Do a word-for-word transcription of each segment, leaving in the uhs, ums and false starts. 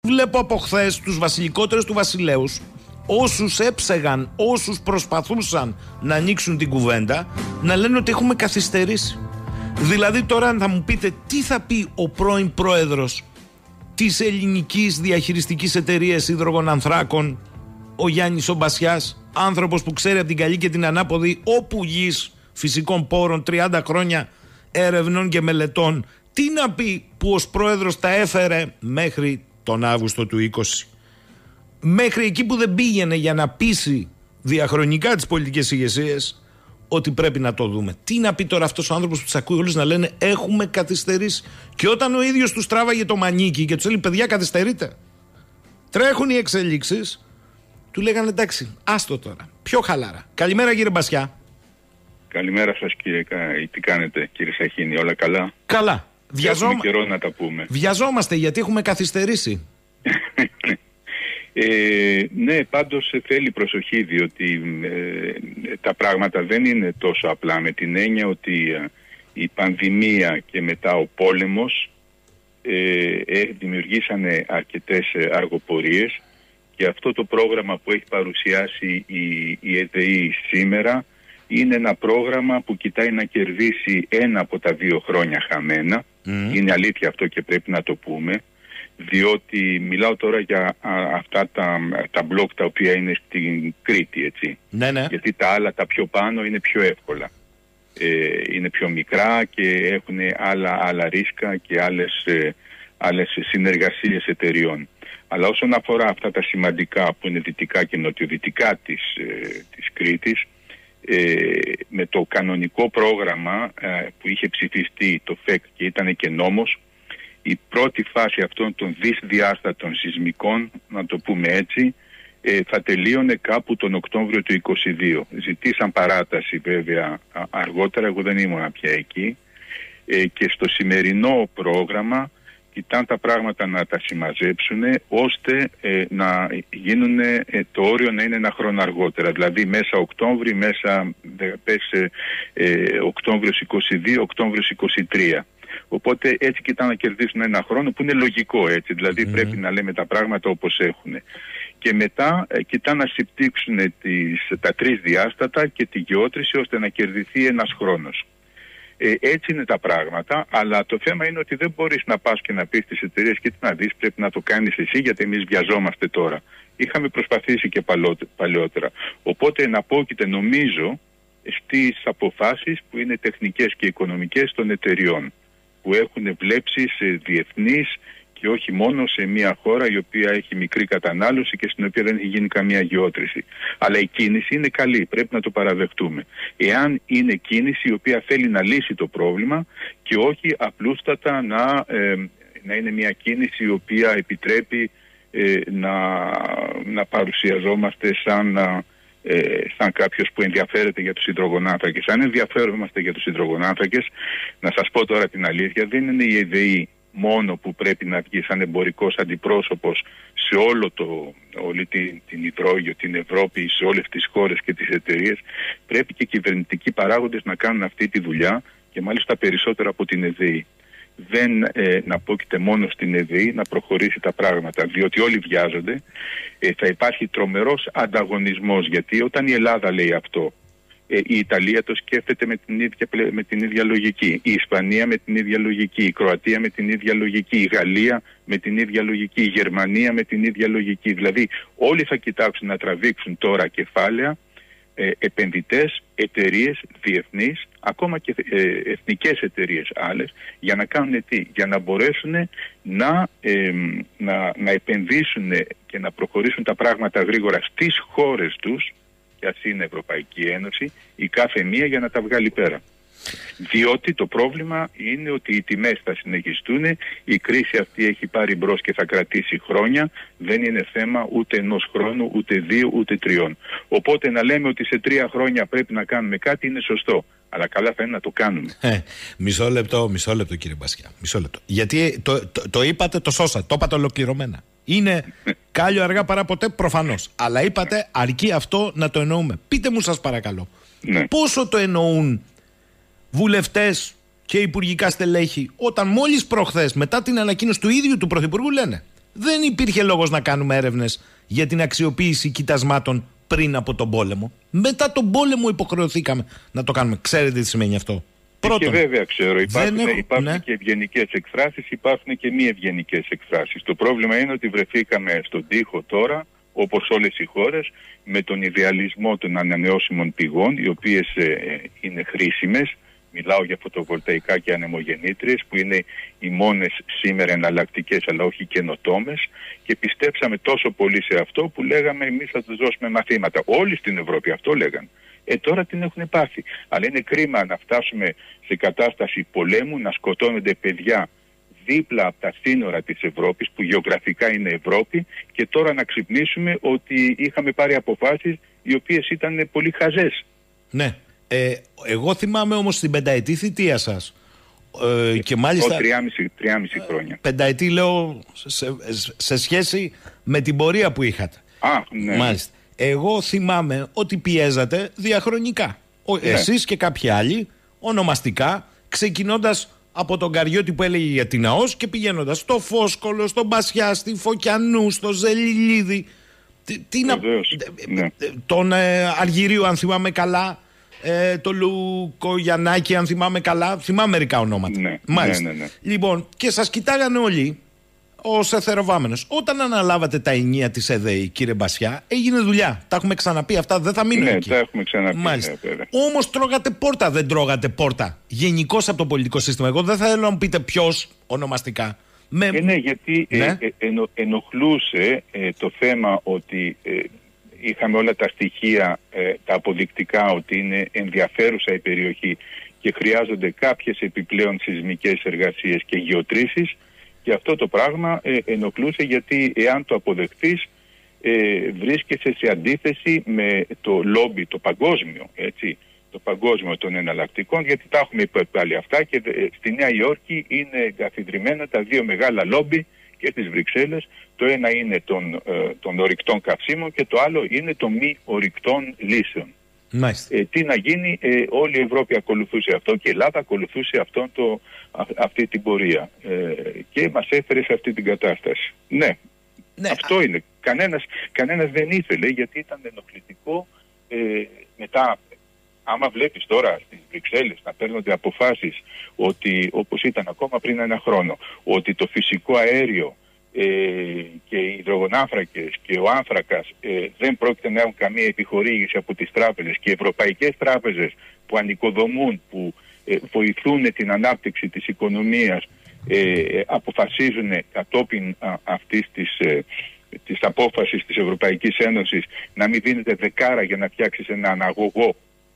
Βλέπω από χθες τους βασιλικότερους του βασιλέους, όσους έψεγαν, όσους προσπαθούσαν να ανοίξουν την κουβέντα, να λένε ότι έχουμε καθυστερήσει. Δηλαδή τώρα θα μου πείτε τι θα πει ο πρώην πρόεδρος της ελληνικής διαχειριστικής εταιρείας υδρογονανθράκων, ο Γιάννης ο Μπασιάς, άνθρωπος που ξέρει από την καλή και την ανάποδη όπου γης φυσικών πόρων, τριάντα χρόνια έρευνων και μελετών. Τι να πει που ως πρόεδρος τα έφερε μέχρι τον Αύγουστο του είκοσι, μέχρι εκεί που δεν πήγαινε για να πείσει διαχρονικά τις πολιτικές ηγεσίες ότι πρέπει να το δούμε. Τι να πει τώρα αυτός ο άνθρωπος που τους ακούει όλους να λένε έχουμε καθυστερήσει, και όταν ο ίδιος τους τράβαγε το μανίκι και τους έλεγε παιδιά καθυστερείτε, τρέχουν οι εξελίξεις, του λέγανε εντάξει άστο τώρα, πιο χαλάρα. Καλημέρα κύριε Μπασιά. Καλημέρα σας κύριε, τι κάνετε κύριε Σαχίνη, όλα καλά? Καλά. Βιαζόμα... Έχουμε καιρό να τα πούμε. Βιαζόμαστε γιατί έχουμε καθυστερήσει. ε, ναι, πάντως θέλει προσοχή, διότι ε, τα πράγματα δεν είναι τόσο απλά, με την έννοια ότι ε, η πανδημία και μετά ο πόλεμος ε, ε, δημιουργήσανε αρκετές αργοπορίες, και αυτό το πρόγραμμα που έχει παρουσιάσει η, η ΕΔΕΗ σήμερα είναι ένα πρόγραμμα που κοιτάει να κερδίσει ένα από τα δύο χρόνια χαμένα. Mm. Είναι αλήθεια αυτό και πρέπει να το πούμε, διότι μιλάω τώρα για α, αυτά τα, τα μπλοκ τα οποία είναι στην Κρήτη, έτσι. Ναι, ναι. Γιατί τα άλλα τα πιο πάνω είναι πιο εύκολα. Ε, είναι πιο μικρά και έχουν άλλα, άλλα ρίσκα και άλλες, ε, άλλες συνεργασίες εταιριών. Αλλά όσον αφορά αυτά τα σημαντικά που είναι δυτικά και νοτιοδυτικά της, ε, της Κρήτης, Ε, με το κανονικό πρόγραμμα ε, που είχε ψηφιστεί το ΦΕΚ και ήταν και νόμος, η πρώτη φάση αυτών των δυσδιάστατων σεισμικών, να το πούμε έτσι, ε, θα τελείωνε κάπου τον Οκτώβριο του είκοσι δύο. Ζητήσαν παράταση βέβαια αργότερα, εγώ δεν ήμουν πια εκεί, ε, και στο σημερινό πρόγραμμα κοιτάνε τα πράγματα να τα συμμαζέψουν ώστε ε, να γίνουν, ε, το όριο να είναι ένα χρόνο αργότερα. Δηλαδή μέσα Οκτώβρη, μέσα πες, ε, Οκτώβριος είκοσι δύο, Οκτώβριος είκοσι τρία. Οπότε έτσι κοιτάνε να κερδίσουν ένα χρόνο που είναι λογικό, έτσι. Δηλαδή mm-hmm. πρέπει να λέμε τα πράγματα όπως έχουν. Και μετά ε, κοιτάνε να συμπτύξουν τις, τα τρεις διάστατα και τη γεώτρηση ώστε να κερδιθεί ένας χρόνος. Ε, έτσι είναι τα πράγματα, αλλά το θέμα είναι ότι δεν μπορείς να πας και να πεις στις εταιρείες και τι να δεις, πρέπει να το κάνεις εσύ γιατί εμείς βιαζόμαστε τώρα. Είχαμε προσπαθήσει και παλαιότερα. Οπότε εναπόκειται νομίζω στις αποφάσεις που είναι τεχνικές και οικονομικές των εταιριών, που έχουν βλέψεις διεθνείς και όχι μόνο σε μια χώρα η οποία έχει μικρή κατανάλωση και στην οποία δεν έχει γίνει καμία γεώτρηση. Αλλά η κίνηση είναι καλή, πρέπει να το παραδεχτούμε. Εάν είναι κίνηση η οποία θέλει να λύσει το πρόβλημα και όχι απλούστατα να, ε, να είναι μια κίνηση η οποία επιτρέπει ε, να, να παρουσιαζόμαστε σαν, ε, σαν κάποιος που ενδιαφέρεται για τους υδρογονάνθρακες. Αν ενδιαφέρομαστε για τους υδρογονάνθρακες, να σας πω τώρα την αλήθεια, δεν είναι η ΕΔΕΗ μόνο που πρέπει να βγει σαν εμπορικός αντιπρόσωπος σε όλο το, όλη την, την υδρόγειο, την Ευρώπη, σε όλες τις χώρες και τις εταιρείες. Πρέπει και κυβερνητικοί παράγοντες να κάνουν αυτή τη δουλειά και μάλιστα περισσότερο από την ΕΔΕΗ. Δεν ε, να πόκειται μόνο στην ΕΔΕΗ να προχωρήσει τα πράγματα, διότι όλοι βιάζονται. Ε, θα υπάρχει τρομερός ανταγωνισμός, γιατί όταν η Ελλάδα λέει αυτό, η Ιταλία το σκέφτεται με την, ίδια, με την ίδια λογική, η Ισπανία με την ίδια λογική, η Κροατία με την ίδια λογική, η Γαλλία με την ίδια λογική, η Γερμανία με την ίδια λογική. Δηλαδή όλοι θα κοιτάξουν να τραβήξουν τώρα κεφάλαια, ε, επενδυτές, εταιρείες διεθνείς, ακόμα και ε, εθνικές εταιρείες άλλες, για να κάνουν τι, για να μπορέσουν να, ε, να, να επενδύσουν και να προχωρήσουν τα πράγματα γρήγορα στις χώρες τους, και ας είναι Ευρωπαϊκή Ένωση, η κάθε μία για να τα βγάλει πέρα. Διότι το πρόβλημα είναι ότι οι τιμές θα συνεχιστούν, η κρίση αυτή έχει πάρει μπρος και θα κρατήσει χρόνια, δεν είναι θέμα ούτε ενός χρόνου, ούτε δύο, ούτε τριών. Οπότε να λέμε ότι σε τρία χρόνια πρέπει να κάνουμε κάτι είναι σωστό, αλλά καλά θα είναι να το κάνουμε. Ε, μισό λεπτό, μισό λεπτό κύριε Μπασιά, μισό λεπτό. Γιατί το, το, το είπατε, το σώσατε, το είπατε ολοκληρωμένα. Είναι κάλλιο αργά παρά ποτέ, προφανώς. Αλλά είπατε αρκεί αυτό να το εννοούμε. Πείτε μου σας παρακαλώ, ναι. Πόσο το εννοούν βουλευτές και υπουργικά στελέχη όταν μόλις προχθές μετά την ανακοίνωση του ίδιου του Πρωθυπουργού λένε Δεν υπήρχε λόγος να κάνουμε έρευνες για την αξιοποίηση κοιτασμάτων πριν από τον πόλεμο. Μετά τον πόλεμο υποχρεωθήκαμε να το κάνουμε. Ξέρετε τι σημαίνει αυτό? Πρώτον, και βέβαια ξέρω, υπάρχουν, έχω, υπάρχουν ναι. και ευγενικές εκφράσεις, υπάρχουν και μη ευγενικές εκφράσεις. Το πρόβλημα είναι ότι βρεθήκαμε στον τοίχο τώρα, όπως όλες οι χώρες, με τον ιδεαλισμό των ανανεώσιμων πηγών, οι οποίες ε, είναι χρήσιμες. Μιλάω για φωτοβολταϊκά και ανεμογεννήτριες, που είναι οι μόνες σήμερα εναλλακτικές, αλλά όχι καινοτόμες, και πιστέψαμε τόσο πολύ σε αυτό που λέγαμε εμείς θα τους δώσουμε μαθήματα. Όλοι στην Ευρώπη αυτό λέγαν. Ε, τώρα την έχουν πάθει. Αλλά είναι κρίμα να φτάσουμε σε κατάσταση πολέμου, να σκοτώνονται παιδιά δίπλα από τα σύνορα της Ευρώπης, που γεωγραφικά είναι Ευρώπη, και τώρα να ξυπνήσουμε ότι είχαμε πάρει αποφάσεις οι οποίες ήταν πολύ χαζές. Ναι. Ε, εγώ θυμάμαι όμως την πενταετή θητεία σας. Ε, και μάλιστα. Τριάμιση χρόνια. Πενταετή λέω σε, σε σχέση με την πορεία που είχατε. Α, ναι. Μάλιστα. Εγώ θυμάμαι ότι πιέζατε διαχρονικά. Ναι. Εσείς και κάποιοι άλλοι, ονομαστικά, ξεκινώντας από τον Καριώτη που έλεγε για την ΑΟΣ και πηγαίνοντας στο Φόσκολο, στον Μπασιά, στη Φωκιανού, στο Ζελιλίδη. Τι, τι να... ναι. Τον ε, Αργυρίου, αν θυμάμαι καλά. Ε, το Λουκογιαννάκη, αν θυμάμαι καλά. Θυμάμαι μερικά ονόματα. Ναι, μάλιστα. Ναι, ναι, ναι. Λοιπόν, και σας κοιτάγανε όλοι ως εθεροβάμενος. Όταν αναλάβατε τα ενία της ΕΔΕΗ, κύριε Μπασιά, έγινε δουλειά. Τα έχουμε ξαναπεί αυτά, δεν θα μείνω ναι, εκεί. Ναι, τα έχουμε ξαναπεί. Μάλιστα. Ναι, όμως τρώγατε πόρτα, δεν τρώγατε πόρτα. Γενικώς από το πολιτικό σύστημα. Εγώ δεν θα θέλω να μου πείτε ποιος ονομαστικά. Με... Ε, ναι, γιατί ναι. Ε, ε, ενο, ενοχλούσε ε, το θέμα ότι ε, είχαμε όλα τα στοιχεία, ε, τα αποδεικτικά ότι είναι ενδιαφέρουσα η περιοχή και χρειάζονται κάποιες επιπλέον σεισμικές εργασίες και γεωτρήσεις, και αυτό το πράγμα ε, ενοχλούσε, γιατί εάν το αποδεχτείς ε, βρίσκεσαι σε αντίθεση με το λόμπι, το παγκόσμιο, έτσι, το παγκόσμιο των εναλλακτικών, γιατί τα έχουμε υπερβάλει αυτά και ε, στη Νέα Υόρκη είναι εγκαθιδρυμένα τα δύο μεγάλα λόμπι και στις Βρυξέλλες. Το ένα είναι των, ε, των ορυκτών καυσίμων και το άλλο είναι των μη ορυκτών λύσεων. Ε, τι να γίνει, ε, όλη η Ευρώπη ακολουθούσε αυτό και η Ελλάδα ακολουθούσε αυτόν το, α, αυτή την πορεία ε, και μας έφερε σε αυτή την κατάσταση. Ναι, ναι αυτό α... είναι. Κανένας, κανένας δεν ήθελε, γιατί ήταν ενοχλητικό. Ε, μετά, άμα βλέπεις τώρα στις Βρυξέλλες να παίρνονται αποφάσεις ότι, όπως ήταν ακόμα πριν ένα χρόνο, ότι το φυσικό αέριο Ε, και οι υδρογονάνθρακες και ο άνθρακας ε, δεν πρόκειται να έχουν καμία επιχορήγηση από τις τράπεζες, και οι ευρωπαϊκές τράπεζες που ανοικοδομούν, που ε, βοηθούν την ανάπτυξη της οικονομίας, ε, αποφασίζουν κατόπιν α, αυτής της, ε, της απόφασης της Ευρωπαϊκής Ένωσης να μην δίνεται δεκάρα για να φτιάξεις ένα αναγωγό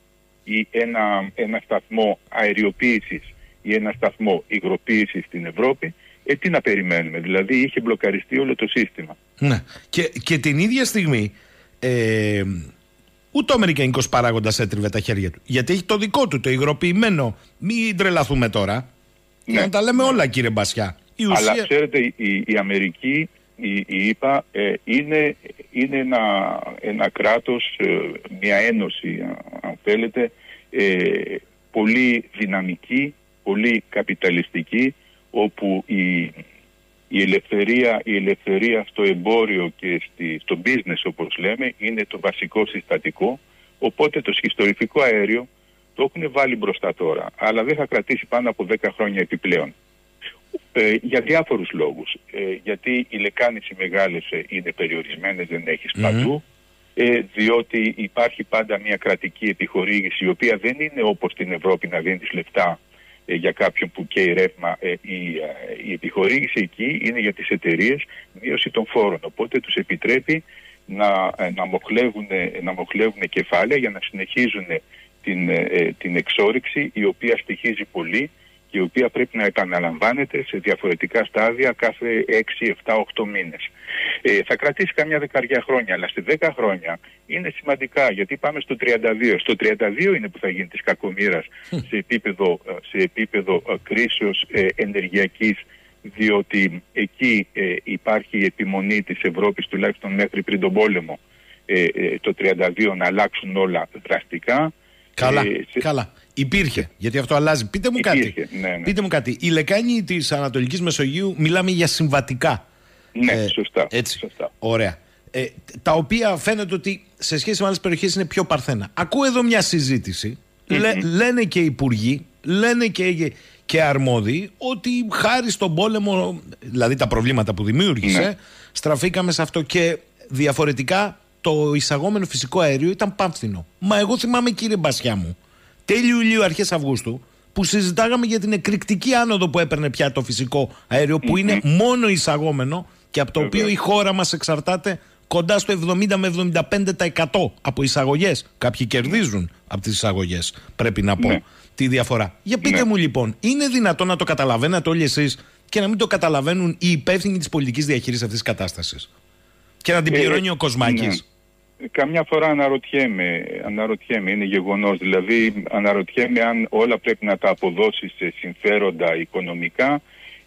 ή ένα, ένα σταθμό αεριοποίησης ή ένα σταθμό υγροποίησης στην Ευρώπη. Ε, τι να περιμένουμε, δηλαδή είχε μπλοκαριστεί όλο το σύστημα. Ναι. Και, και την ίδια στιγμή ε, ούτε ο αμερικανικός παράγοντας έτριβε τα χέρια του. Γιατί έχει το δικό του, το υγροποιημένο. Μην τρελαθούμε τώρα. Ναι. Να τα λέμε όλα, κύριε Μπασιά. Η ουσία... Αλλά ξέρετε, η, η Αμερική, η, η ΗΠΑ, ε, είναι, είναι ένα, ένα κράτος, ε, μια ένωση, αν θέλετε, ε, πολύ δυναμική, πολύ καπιταλιστική, όπου η, η, ελευθερία, η ελευθερία στο εμπόριο και στη, στο business, όπως λέμε, είναι το βασικό συστατικό. Οπότε το σχιστολιθικό αέριο το έχουν βάλει μπροστά τώρα, αλλά δεν θα κρατήσει πάνω από δέκα χρόνια επιπλέον. Ε, για διάφορους λόγους. Ε, γιατί οι λεκάνες οι μεγάλες ε, είναι περιορισμένες, δεν έχεις mm-hmm. παντού. Ε, διότι υπάρχει πάντα μια κρατική επιχορήγηση, η οποία δεν είναι όπως στην Ευρώπη να δίνεις λεφτά ε, για κάποιον που καίει ρεύμα. Ε, η, ε, η επιχορήγηση εκεί είναι για τις εταιρείες μείωση των φόρων. Οπότε τους επιτρέπει να, ε, να, μοχλεύουν, να μοχλεύουν κεφάλαια για να συνεχίζουν την, ε, την εξόρυξη, η οποία στοιχίζει πολύ και η οποία πρέπει να επαναλαμβάνεται σε διαφορετικά στάδια κάθε έξι, επτά, οκτώ μήνες. Ε, θα κρατήσει καμιά δεκαριά χρόνια, αλλά σε δέκα χρόνια είναι σημαντικά, γιατί πάμε στο τριάντα δύο. Στο τριάντα δύο είναι που θα γίνει της κακομοίρας σε επίπεδο, σε επίπεδο κρίσεως ε, ενεργειακής, διότι εκεί ε, υπάρχει η επιμονή της Ευρώπης, τουλάχιστον μέχρι πριν τον πόλεμο, ε, ε, το τριάντα δύο να αλλάξουν όλα δραστικά. Καλά, ε, σε... καλά. Υπήρχε, γιατί αυτό αλλάζει. Πείτε μου Υπήρχε, κάτι. Ναι, ναι. Πείτε μου κάτι. Η λεκάνη της Ανατολικής Μεσογείου, μιλάμε για συμβατικά. Ναι, ε, σωστά. Έτσι. Σωστά. Ωραία. Ε, τα οποία φαίνεται ότι σε σχέση με άλλες περιοχές είναι πιο παρθένα. Ακούω εδώ μια συζήτηση. Mm-hmm. Λέ, λένε και οι υπουργοί, λένε και, και αρμόδιοι ότι χάρη στον πόλεμο, δηλαδή τα προβλήματα που δημιούργησε, ναι. στραφήκαμε σε αυτό και διαφορετικά το εισαγόμενο φυσικό αέριο ήταν πάμφθινο. Μα εγώ θυμάμαι, κύριε Μπασιά μου, τέλειο Ιουλίου, αρχές Αυγούστου, που συζητάγαμε για την εκρηκτική άνοδο που έπαιρνε πια το φυσικό αέριο, που mm-hmm. είναι μόνο εισαγόμενο και από το mm-hmm. οποίο η χώρα μας εξαρτάται κοντά στο εβδομήντα με εβδομήντα πέντε τοις εκατό από εισαγωγές. Κάποιοι κερδίζουν από τις εισαγωγές, πρέπει να πω, ναι. τη διαφορά. Για πείτε ναι. μου λοιπόν, είναι δυνατόν να το καταλαβαίνετε όλοι εσείς και να μην το καταλαβαίνουν οι υπεύθυνοι της πολιτικής διαχείρισης αυτής της κατάστασης και να την πληρώνει ε, ο Κοσμάκης? Ναι. Καμιά φορά αναρωτιέμαι, αναρωτιέμαι, είναι γεγονός. Δηλαδή αναρωτιέμαι αν όλα πρέπει να τα αποδώσει σε συμφέροντα οικονομικά,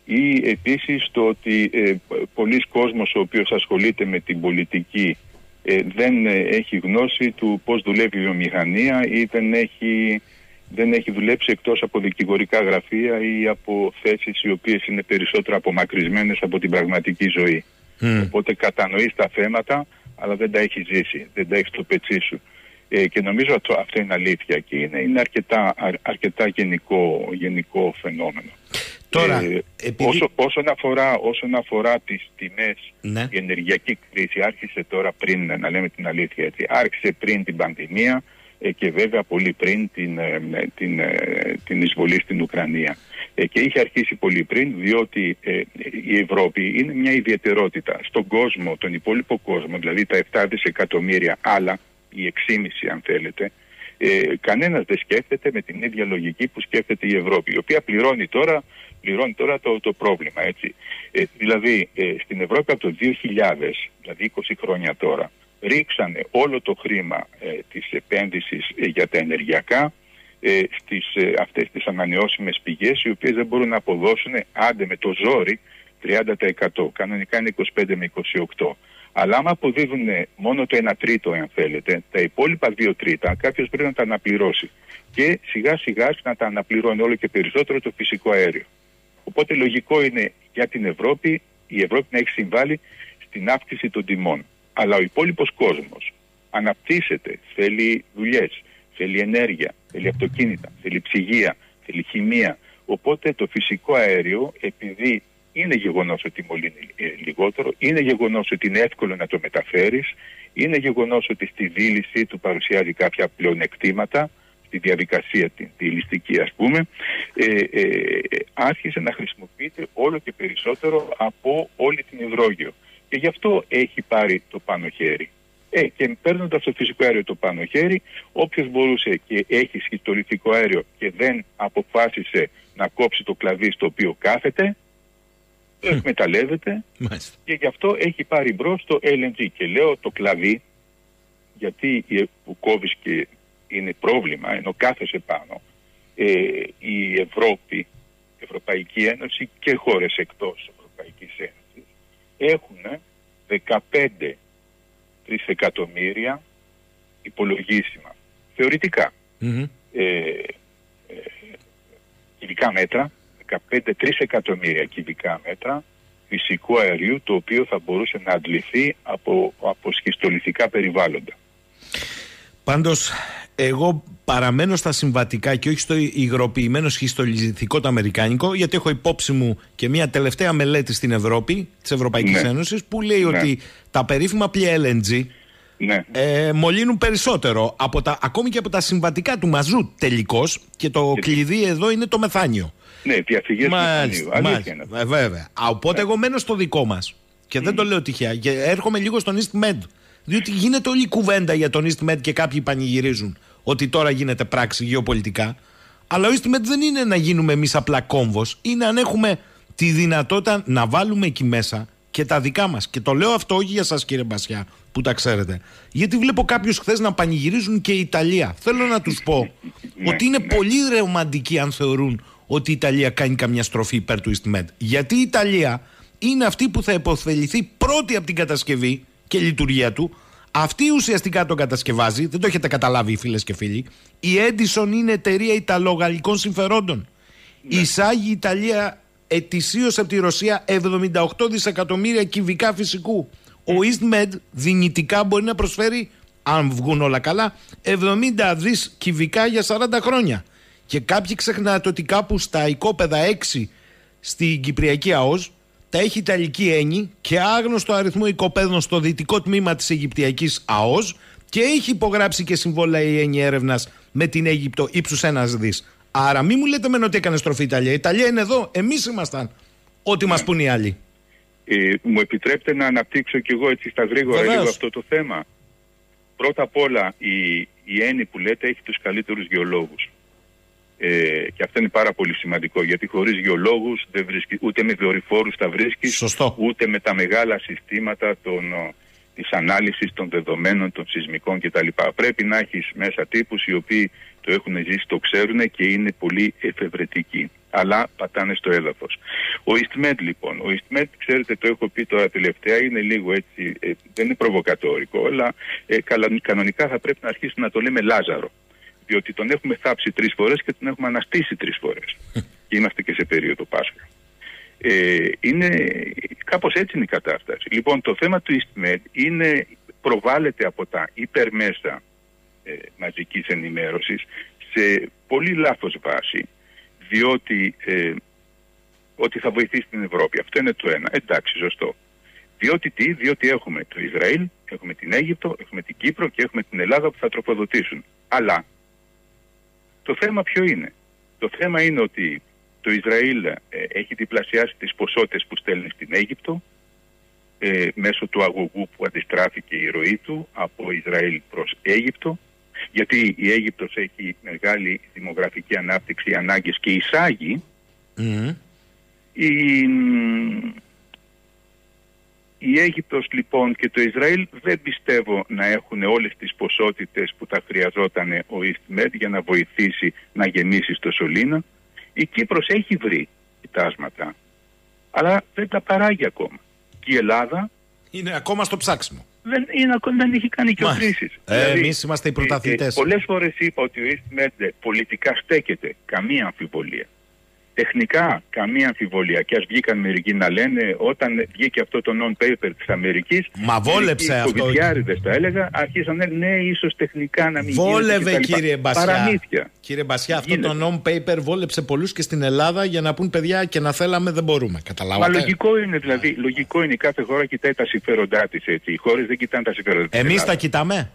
ή επίσης το ότι ε, πολλοί κόσμος ο οποίος ασχολείται με την πολιτική ε, δεν ε, έχει γνώση του πώς δουλεύει η βιομηχανία ή δεν έχει, δεν έχει δουλέψει εκτός από δικηγορικά γραφεία ή από θέσεις οι οποίες είναι περισσότερο απομακρυσμένες από την πραγματική ζωή. Mm. Οπότε κατανοείς τα θέματα αλλά δεν τα έχει ζήσει, δεν τα έχει στο πετσί σου. Ε, και νομίζω ότι αυτό είναι αλήθεια και είναι, είναι αρκετά, αρ, αρκετά γενικό, γενικό φαινόμενο. Τώρα, ε, επειδή... όσο, όσον, αφορά, όσον αφορά τις τιμές, ναι. η ενεργειακή κρίση άρχισε τώρα πριν, να λέμε την αλήθεια έτσι, άρχισε πριν την πανδημία ε, και βέβαια πολύ πριν την, ε, την, ε, την εισβολή στην Ουκρανία. Ε, και είχε αρχίσει πολύ πριν, διότι ε, η Ευρώπη είναι μια ιδιαιτερότητα. Στον κόσμο, τον υπόλοιπο κόσμο, δηλαδή τα επτά δισεκατομμύρια άλλα, οι εξήμισι αν θέλετε, ε, κανένας δεν σκέφτεται με την ίδια λογική που σκέφτεται η Ευρώπη, η οποία πληρώνει τώρα, πληρώνει τώρα το, το πρόβλημα. Έτσι. Ε, δηλαδή ε, στην Ευρώπη από το δύο χιλιάδες, δηλαδή είκοσι χρόνια τώρα, ρίξανε όλο το χρήμα ε, της επένδυσης ε, για τα ενεργειακά ε, στις ε, αυτές τις ανανεώσιμες πηγές, οι οποίες δεν μπορούν να αποδώσουν άντε με το ζόρι τριάντα τοις εκατό, κανονικά είναι είκοσι πέντε με είκοσι οκτώ. Αλλά άμα αποδίδουν μόνο το ένα τρίτο, αν θέλετε, τα υπόλοιπα δύο τρίτα, κάποιος πρέπει να τα αναπληρώσει. Και σιγά σιγά να τα αναπληρώνει όλο και περισσότερο το φυσικό αέριο. Οπότε λογικό είναι για την Ευρώπη, η Ευρώπη να έχει συμβάλει στην αύξηση των τιμών. Αλλά ο υπόλοιπος κόσμος αναπτύσσεται, θέλει δουλειές, θέλει ενέργεια, θέλει αυτοκίνητα, θέλει ψυγεία, θέλει χημεία. Οπότε το φυσικό αέριο, επειδή είναι γεγονός ότι μολύνει λιγότερο, είναι γεγονός ότι είναι εύκολο να το μεταφέρεις, είναι γεγονός ότι στη δίληση του παρουσιάζει κάποια πλεονεκτήματα, στη διαδικασία την διελιστική ας πούμε, ε, ε, άρχισε να χρησιμοποιείται όλο και περισσότερο από όλη την υδρόγειο. Και γι' αυτό έχει πάρει το πάνω χέρι. Ε, και παίρνοντας το φυσικό αέριο το πάνω χέρι, όποιος μπορούσε και έχει σχιστολιθικό αέριο και δεν αποφάσισε να κόψει το κλαδί στο οποίο κάθεται, το εκμεταλλεύεται και γι' αυτό έχει πάρει μπρος το ελ εν τζι. Και λέω το κλαδί, γιατί που κόβεις και είναι πρόβλημα, ενώ κάθεσαι πάνω, ε, η Ευρώπη, η Ευρωπαϊκή Ένωση και χώρες εκτός Ευρωπαϊκής Ένωσης έχουν δεκαπέντε τρισεκατομμύρια υπολογίσιμα, θεωρητικά, mm-hmm. ε, ε, κυβικά μέτρα, δεκαπέντε τρισεκατομμύρια κυβικά μέτρα φυσικού αερίου, το οποίο θα μπορούσε να αντληθεί από, από σχιστολιθικά περιβάλλοντα. Πάντως, εγώ παραμένω στα συμβατικά και όχι στο υγροποιημένο σχιστολιθικό το αμερικάνικο, γιατί έχω υπόψη μου και μια τελευταία μελέτη στην Ευρώπη, της Ευρωπαϊκής ναι. Ένωσης, που λέει ναι. ότι τα περίφημα πλοία ελ εν τζι ναι. ε, μολύνουν περισσότερο από τα, ακόμη και από τα συμβατικά του μαζού τελικώς, και το και... κλειδί εδώ είναι το μεθάνιο. Ναι, διαφυγές μεθανίου. Μάλιστα, βέβαια. Οπότε ναι. εγώ μένω στο δικό μας και mm. δεν το λέω τυχαία και έρχομαι λίγο στον EastMed, διότι γίνεται όλη η κουβέντα για τον EastMed και κάποιοι πανηγυρίζουν ότι τώρα γίνεται πράξη γεωπολιτικά. Αλλά ο EastMed δεν είναι να γίνουμε εμείς απλά κόμβος, είναι αν έχουμε τη δυνατότητα να βάλουμε εκεί μέσα και τα δικά μας. Και το λέω αυτό όχι για σας, κύριε Μπασιά, που τα ξέρετε. Γιατί βλέπω κάποιους χθες να πανηγυρίζουν και η Ιταλία. Θέλω να τους πω ότι είναι πολύ ρομαντικοί αν θεωρούν ότι η Ιταλία κάνει καμιά στροφή υπέρ του EastMed. Γιατί η Ιταλία είναι αυτή που θα υποφεληθεί πρώτη από την κατασκευή και λειτουργία του. Αυτή ουσιαστικά τον κατασκευάζει, δεν το έχετε καταλάβει οι φίλες και φίλοι. Η Edison είναι εταιρεία Ιταλογαλλικών συμφερόντων. Ναι. Εισάγει η Ιταλία ετησίως από τη Ρωσία εβδομήντα οκτώ δισεκατομμύρια κυβικά φυσικού. Ο EastMed δυνητικά μπορεί να προσφέρει, αν βγουν όλα καλά, εβδομήντα δις κυβικά για σαράντα χρόνια. Και κάποιοι ξεχνάτε ότι κάπου στα οικόπεδα έξι στην Κυπριακή ΑΟΣ τα έχει η Ιταλική Ένη και άγνωστο αριθμό οικοπαίδων στο δυτικό τμήμα της Αιγυπτιακής ΑΟΣ και έχει υπογράψει και συμβόλαια η Ένη έρευνας με την Αίγυπτο ύψους ένας δις. Άρα μην μου λέτε μεν ότι έκανε στροφή η Ιταλία. Η Ιταλία είναι εδώ, εμείς ήμασταν. Ό,τι μας πουν οι άλλοι. Ε, μου επιτρέπετε να αναπτύξω κι εγώ έτσι στα γρήγορα λίγο αυτό το θέμα. Πρώτα απ' όλα η, η Ένη που λέτε έχει τους καλύτερους γεωλόγους. Ε, και αυτό είναι πάρα πολύ σημαντικό, γιατί χωρίς γεωλόγους δεν βρίσκει, ούτε με δορυφόρους τα βρίσκεις, Σωστό. ούτε με τα μεγάλα συστήματα των, της ανάλυσης των δεδομένων, των σεισμικών κτλ. Πρέπει να έχεις μέσα τύπους οι οποίοι το έχουν ζήσει, το ξέρουν και είναι πολύ εφευρετικοί, αλλά πατάνε στο έδαφος. Ο EastMed λοιπόν, ο EastMed, ξέρετε, το έχω πει τώρα τελευταία, είναι λίγο έτσι, ε, δεν είναι προβοκατόρικο, αλλά ε, κανονικά θα πρέπει να αρχίσουμε να το λέμε Λάζαρο. Διότι τον έχουμε θάψει τρεις φορές και τον έχουμε αναστήσει τρεις φορές. Και είμαστε και σε περίοδο Πάσχα. Ε, είναι, κάπως έτσι είναι η κατάσταση. Λοιπόν, το θέμα του EastMed είναι, προβάλλεται από τα υπερμέσα ε, μαζικής ενημέρωσης σε πολύ λάθος βάση, διότι ε, ότι θα βοηθήσει την Ευρώπη. Αυτό είναι το ένα. Εντάξει, σωστό. Διότι τι, διότι έχουμε το Ισραήλ, έχουμε την Αίγυπτο, έχουμε την Κύπρο και έχουμε την Ελλάδα που θα τροφοδοτήσουν. Αλλά το θέμα ποιο είναι? Το θέμα είναι ότι το Ισραήλ ε, έχει διπλασιάσει τις ποσότητες που στέλνει στην Αίγυπτο ε, μέσω του αγωγού που αντιστράφηκε η ροή του από Ισραήλ προς Αίγυπτο, γιατί η Αίγυπτος έχει μεγάλη δημογραφική ανάπτυξη, ανάγκες και εισάγει. Mm. Η, η Αίγυπτος λοιπόν και το Ισραήλ δεν πιστεύω να έχουν όλες τις ποσότητες που θα χρειαζόταν ο EastMed για να βοηθήσει να γεμίσει στο σωλήνα. Η Κύπρος έχει βρει κοιτάσματα, αλλά δεν τα παράγει ακόμα. Και η Ελλάδα είναι ακόμα στο ψάξιμο. Δεν, είναι, δεν έχει κάνει και κρίσεις. Ε, δηλαδή, εμείς είμαστε οι πρωταθλητές. Ε, ε, πολλές φορές είπα ότι ο EastMed πολιτικά στέκεται, καμία αμφιβολία. Τεχνικά, καμία αμφιβολία. Και ας βγήκαν μερικοί να λένε, όταν βγήκε αυτό το non-paper της Αμερικής, μα βόλεψε αυτό. Οι κοβιδιάριδες τα έλεγα, αρχίσαν να λένε, ναι, ίσως τεχνικά να μην βόλευε, γίνεται. Κύριε Μπασιά. Παραμύθια. Κύριε Μπασιά, αυτό γίνεται. Το non-paper βόλεψε πολλούς και στην Ελλάδα για να πούν, παιδιά, και να θέλαμε δεν μπορούμε. Καταλάβατε. Μα λογικό είναι, δηλαδή. Yeah. Λογικό είναι, κάθε χώρα κοιτάει τα συμφέροντά της. Έτσι. Οι χώρες δεν κοιτάνε τα συμφέροντά της. Εμείς τα κοιτάμε.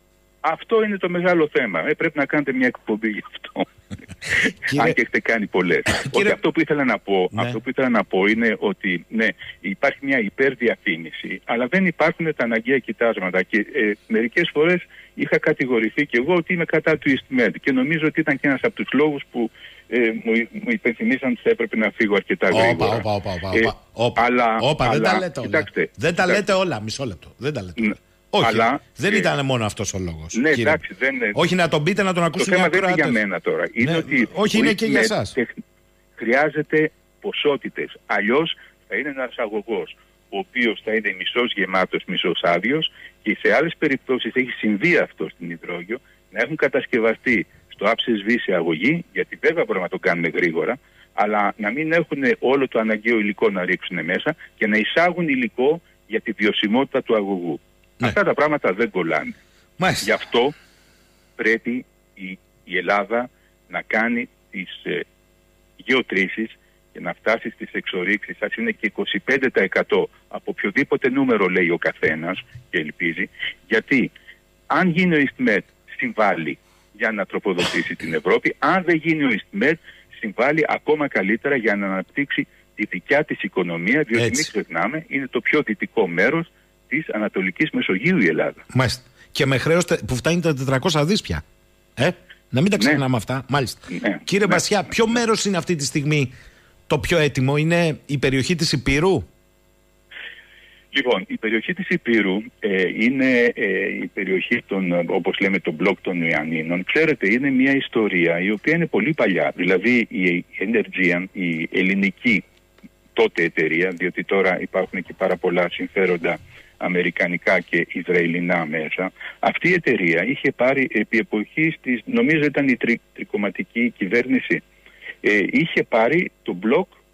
Αυτό είναι το μεγάλο θέμα. Ε, πρέπει να κάνετε μια εκπομπή γι' αυτό. Κύριε... Αν και έχετε κάνει πολλές. Κύριε... Όχι, αυτό που ήθελα να πω, ναι. αυτό που ήθελα να πω είναι ότι ναι, υπάρχει μια υπερδιαφήμιση, αλλά δεν υπάρχουν τα αναγκαία κοιτάσματα. Και ε, μερικές φορές είχα κατηγορηθεί και εγώ ότι είμαι κατά του EastMed. Και νομίζω ότι ήταν και ένας από τους λόγους που ε, μου, μου υπενθυμίσαν ότι θα έπρεπε να φύγω αρκετά γρήγορα. Όπα, όπα, όπα. Αλλά, όπα, αλλά, δεν τα λέτε όλα. Κοιτάξτε, δεν τα λέτε όλα, μισό λεπτό. Δεν τα λέτε όλα. Όχι, αλλά, δεν ε, ήταν μόνο αυτός ο λόγος. Ναι, κύριε. Εντάξει, δεν, όχι να τον πείτε, να τον ακούσουν. Το θέμα δεν είναι για μένα τώρα. Είναι ναι, ότι όχι, είναι και για εσάς. Χρειάζεται ποσότητες. Αλλιώς θα είναι ένας αγωγός, ο οποίος θα είναι μισός γεμάτος, μισός άδειος, και σε άλλες περιπτώσεις έχει συμβεί αυτό στην υδρόγειο, να έχουν κατασκευαστεί στο άψες βύση αγωγή, γιατί βέβαια μπορούμε να το κάνουμε γρήγορα, αλλά να μην έχουν όλο το αναγκαίο υλικό να ρίξουν μέσα και να εισάγουν υλικό για τη βιωσιμότητα του αγωγού. Ναι. Αυτά τα πράγματα δεν κολλάνε. Μάλιστα. Γι' αυτό πρέπει η, η Ελλάδα να κάνει τις ε, γεωτρήσεις και να φτάσει στις εξορίξεις. Ας είναι και είκοσι πέντε τοις εκατό από οποιοδήποτε νούμερο λέει ο καθένας και ελπίζει. Γιατί αν γίνει ο EastMed συμβάλλει για να τροφοδοτήσει την Ευρώπη. Αν δεν γίνει ο EastMed συμβάλλει ακόμα καλύτερα για να αναπτύξει τη δικιά της οικονομία, διότι μην ξεχνάμε είναι το πιο δυτικό μέρος της Ανατολικής Μεσογείου η Ελλάδα. Μάλιστα. Και με χρέος που φτάνει τα τετρακόσια δις πια. Ε, να μην τα ξεχνάμε ναι. αυτά. Μάλιστα. Ναι. Κύριε ναι. Μπασιά, ποιο μέρος είναι αυτή τη στιγμή το πιο έτοιμο? Είναι η περιοχή της Ηπείρου? Λοιπόν, η περιοχή της Ηπείρου ε, είναι ε, η περιοχή των, όπως λέμε, τον μπλοκ των Ιωαννίνων. Ξέρετε, είναι μια ιστορία η οποία είναι πολύ παλιά. Δηλαδή η Energean, η ελληνική τότε εταιρεία, διότι τώρα υπάρχουν και πάρα πολλά συμφέροντα αμερικανικά και ισραηλινά μέσα. Αυτή η εταιρεία είχε πάρει επί εποχής της, νομίζω ήταν η τρι, τρικομματική κυβέρνηση, ε, είχε πάρει το μπλοκ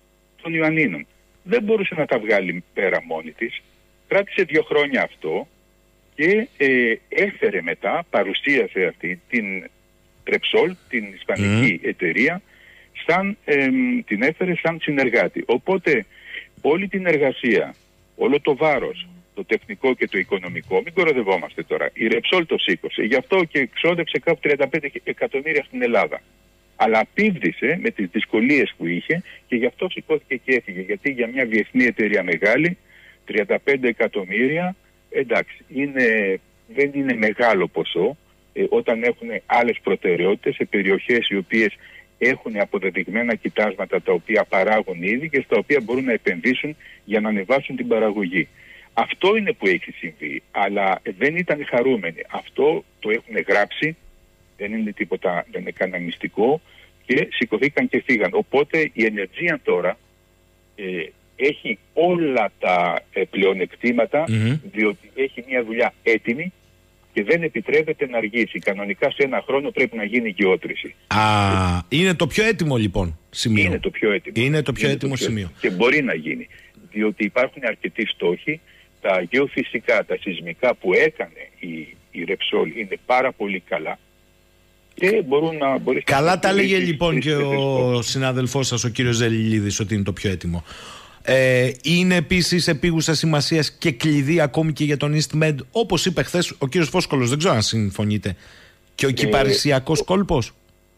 των Ιωαννίνων. Δεν μπορούσε να τα βγάλει πέρα μόνη της. Κράτησε δύο χρόνια αυτό και ε, έφερε μετά, παρουσίασε αυτή την Repsol, την ισπανική mm. εταιρεία, σαν, ε, την έφερε σαν συνεργάτη. Οπότε όλη την εργασία, όλο το βάρος, το τεχνικό και το οικονομικό, μην κοροδευόμαστε τώρα, η Repsol το σήκωσε. Γι' αυτό και εξόδεψε κάπου τριάντα πέντε εκατομμύρια στην Ελλάδα. Αλλά πήδησε με τις δυσκολίες που είχε και γι' αυτό σηκώθηκε και έφυγε. Γιατί για μια διεθνή εταιρεία μεγάλη, τριάντα πέντε εκατομμύρια, εντάξει, είναι, δεν είναι μεγάλο ποσό ε, όταν έχουν άλλες προτεραιότητες σε περιοχές οι οποίες έχουν αποδεδειγμένα κοιτάσματα τα οποία παράγουν ήδη και στα οποία μπορούν να επενδύσουν για να ανεβάσουν την παραγωγή. Αυτό είναι που έχει συμβεί, αλλά δεν ήταν χαρούμενοι. Αυτό το έχουν γράψει, δεν είναι τίποτα, δεν είναι κανένα μυστικό και σηκωθήκαν και φύγαν. Οπότε η Energean τώρα ε, έχει όλα τα ε, πλεονεκτήματα mm-hmm. διότι έχει μια δουλειά έτοιμη και δεν επιτρέπεται να αργήσει. Κανονικά σε ένα χρόνο πρέπει να γίνει γεώτρηση. Α, είναι το πιο έτοιμο λοιπόν σημείο. Είναι το πιο έτοιμο, είναι το πιο είναι έτοιμο το πιο... σημείο. Και μπορεί να γίνει, διότι υπάρχουν αρκετοί στόχοι. Τα γεωφυσικά, τα σεισμικά που έκανε η, η Repsol είναι πάρα πολύ καλά. Και μπορούν να, καλά να τα έλεγε λοιπόν και ο συνάδελφός σας ο κύριος Ζελιλίδης ότι είναι το πιο έτοιμο. Ε, είναι επίσης επίγουσα σημασίας και κλειδί ακόμη και για τον EastMed, όπως είπε χθες ο κύριος Φόσκολος, δεν ξέρω αν συμφωνείτε, και ο ε, κυπαρισιακός κόλπος.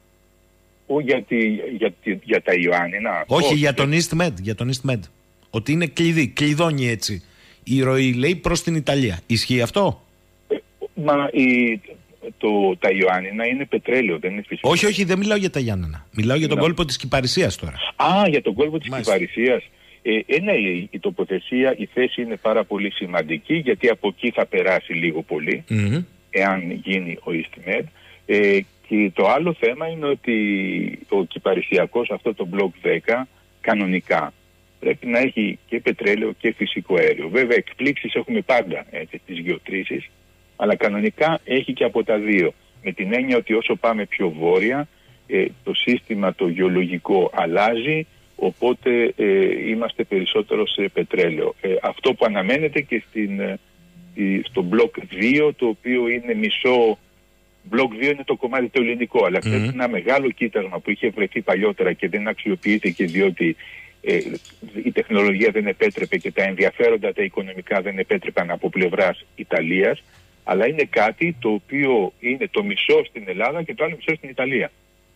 Ο, για, τη, για, τη, για τα Ιωάννινα. Όχι, όχι, για τον EastMed, για τον EastMed. Ότι είναι κλειδί, κλειδώνει έτσι η ροή, λέει, προς την Ιταλία. Ισχύει αυτό? Ε, μα η, το, τα Ιωάννινα είναι πετρέλαιο, δεν είναι φυσικό. Όχι, όχι, δεν μιλάω για τα Ιωάννινα. Μιλάω για τον no. κόλπο της Κυπαρισίας τώρα. Α, για τον κόλπο της Κυπαρισίας. Ε, ε, ναι, η, η τοποθεσία, η θέση είναι πάρα πολύ σημαντική, γιατί από εκεί θα περάσει λίγο πολύ, mm-hmm. εάν γίνει ο EastMed. Ε, και το άλλο θέμα είναι ότι ο Κυπαρισιακός, αυτό το μπλοκ δέκα, κανονικά πρέπει να έχει και πετρέλαιο και φυσικό αέριο. Βέβαια, εκπλήξεις έχουμε πάντα, έτσι, τις γεωτρήσεις, αλλά κανονικά έχει και από τα δύο. Με την έννοια ότι όσο πάμε πιο βόρεια, ε, το σύστημα το γεωλογικό αλλάζει, οπότε ε, είμαστε περισσότερο σε πετρέλαιο. Ε, αυτό που αναμένεται και στην, ε, στο μπλοκ δύο, το οποίο είναι μισό. Μπλοκ δύο είναι το κομμάτι το ελληνικό, αλλά mm-hmm. ένα μεγάλο κοίτασμα που είχε βρεθεί παλιότερα και δεν αξιοποιήθηκε διότι ε, η τεχνολογία δεν επέτρεπε και τα ενδιαφέροντα τα οικονομικά δεν επέτρεπαν από πλευράς Ιταλίας, αλλά είναι κάτι το οποίο είναι το μισό στην Ελλάδα και το άλλο μισό στην Ιταλία.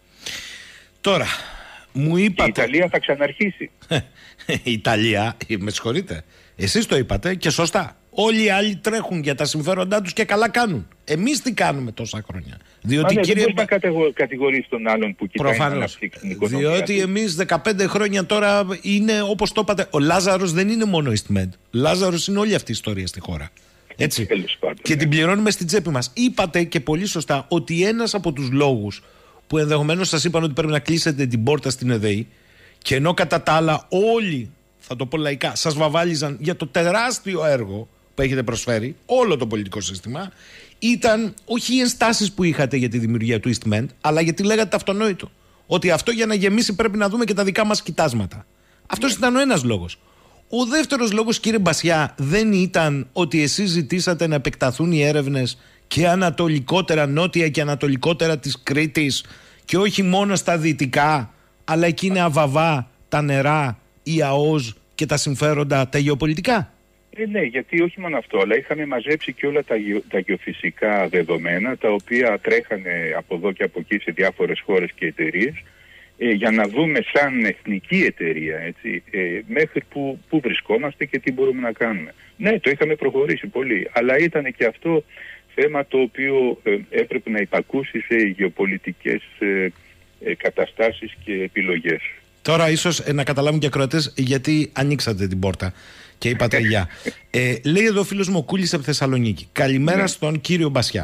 Τώρα, μου είπατε... Και η Ιταλία θα ξαναρχίσει. Η Ιταλία, με συγχωρείτε, εσείς το είπατε και σωστά. Όλοι οι άλλοι τρέχουν για τα συμφέροντά τους και καλά κάνουν. Εμείς τι κάνουμε τόσα χρόνια? Διότι, Μα, ναι, κύριε... δεν μπορεί να κατηγορήσει τον άλλον που κοιτάει να αναπτύξει την οικονομία. Διότι εμείς δεκαπέντε χρόνια τώρα είναι όπως το είπατε. Ο Λάζαρος δεν είναι μόνο EastMed. Λάζαρος είναι όλη αυτή η ιστορία στη χώρα. Έτσι. Πάντων, και ναι. την πληρώνουμε στην τσέπη μας. Είπατε και πολύ σωστά ότι ένας από τους λόγους που ενδεχομένως σας είπαν ότι πρέπει να κλείσετε την πόρτα στην ΕΔΕΗ, και ενώ κατά τα άλλα όλοι, θα το πω λαϊκά, σας βαβάλιζαν για το τεράστιο έργο που έχετε προσφέρει, όλο το πολιτικό σύστημα, ήταν όχι οι ενστάσεις που είχατε για τη δημιουργία του EastMed, αλλά γιατί λέγατε το αυτονόητο. Ότι αυτό για να γεμίσει πρέπει να δούμε και τα δικά μας κοιτάσματα. Αυτός yeah. ήταν ο ένας λόγος. Ο δεύτερος λόγος, κύριε Μπασιά, δεν ήταν ότι εσείς ζητήσατε να επεκταθούν οι έρευνες και ανατολικότερα, νότια και ανατολικότερα της Κρήτης, και όχι μόνο στα δυτικά, αλλά εκεί είναι αβαβά τα νερά, η ΑΟΣ και τα συμφέροντα τα γεωπολιτικά? Ε, ναι, γιατί όχι μόνο αυτό, αλλά είχαμε μαζέψει και όλα τα, γεω, τα γεωφυσικά δεδομένα, τα οποία τρέχανε από εδώ και από εκεί σε διάφορες χώρες και εταιρείες, ε, για να δούμε σαν εθνική εταιρεία, έτσι, ε, μέχρι που, που βρισκόμαστε και τι μπορούμε να κάνουμε. Ναι, το είχαμε προχωρήσει πολύ, αλλά ήταν και αυτό θέμα το οποίο ε, έπρεπε να υπακούσει σε γεωπολιτικές ε, ε, καταστάσεις και επιλογές. Τώρα ίσως ε, να καταλάβουν και ακροατές γιατί ανοίξατε την πόρτα και είπατε γεια. Ε, λέει εδώ ο φίλος μου ο Κούλης από Θεσσαλονίκη. Καλημέρα ναι. στον κύριο Μπασιά.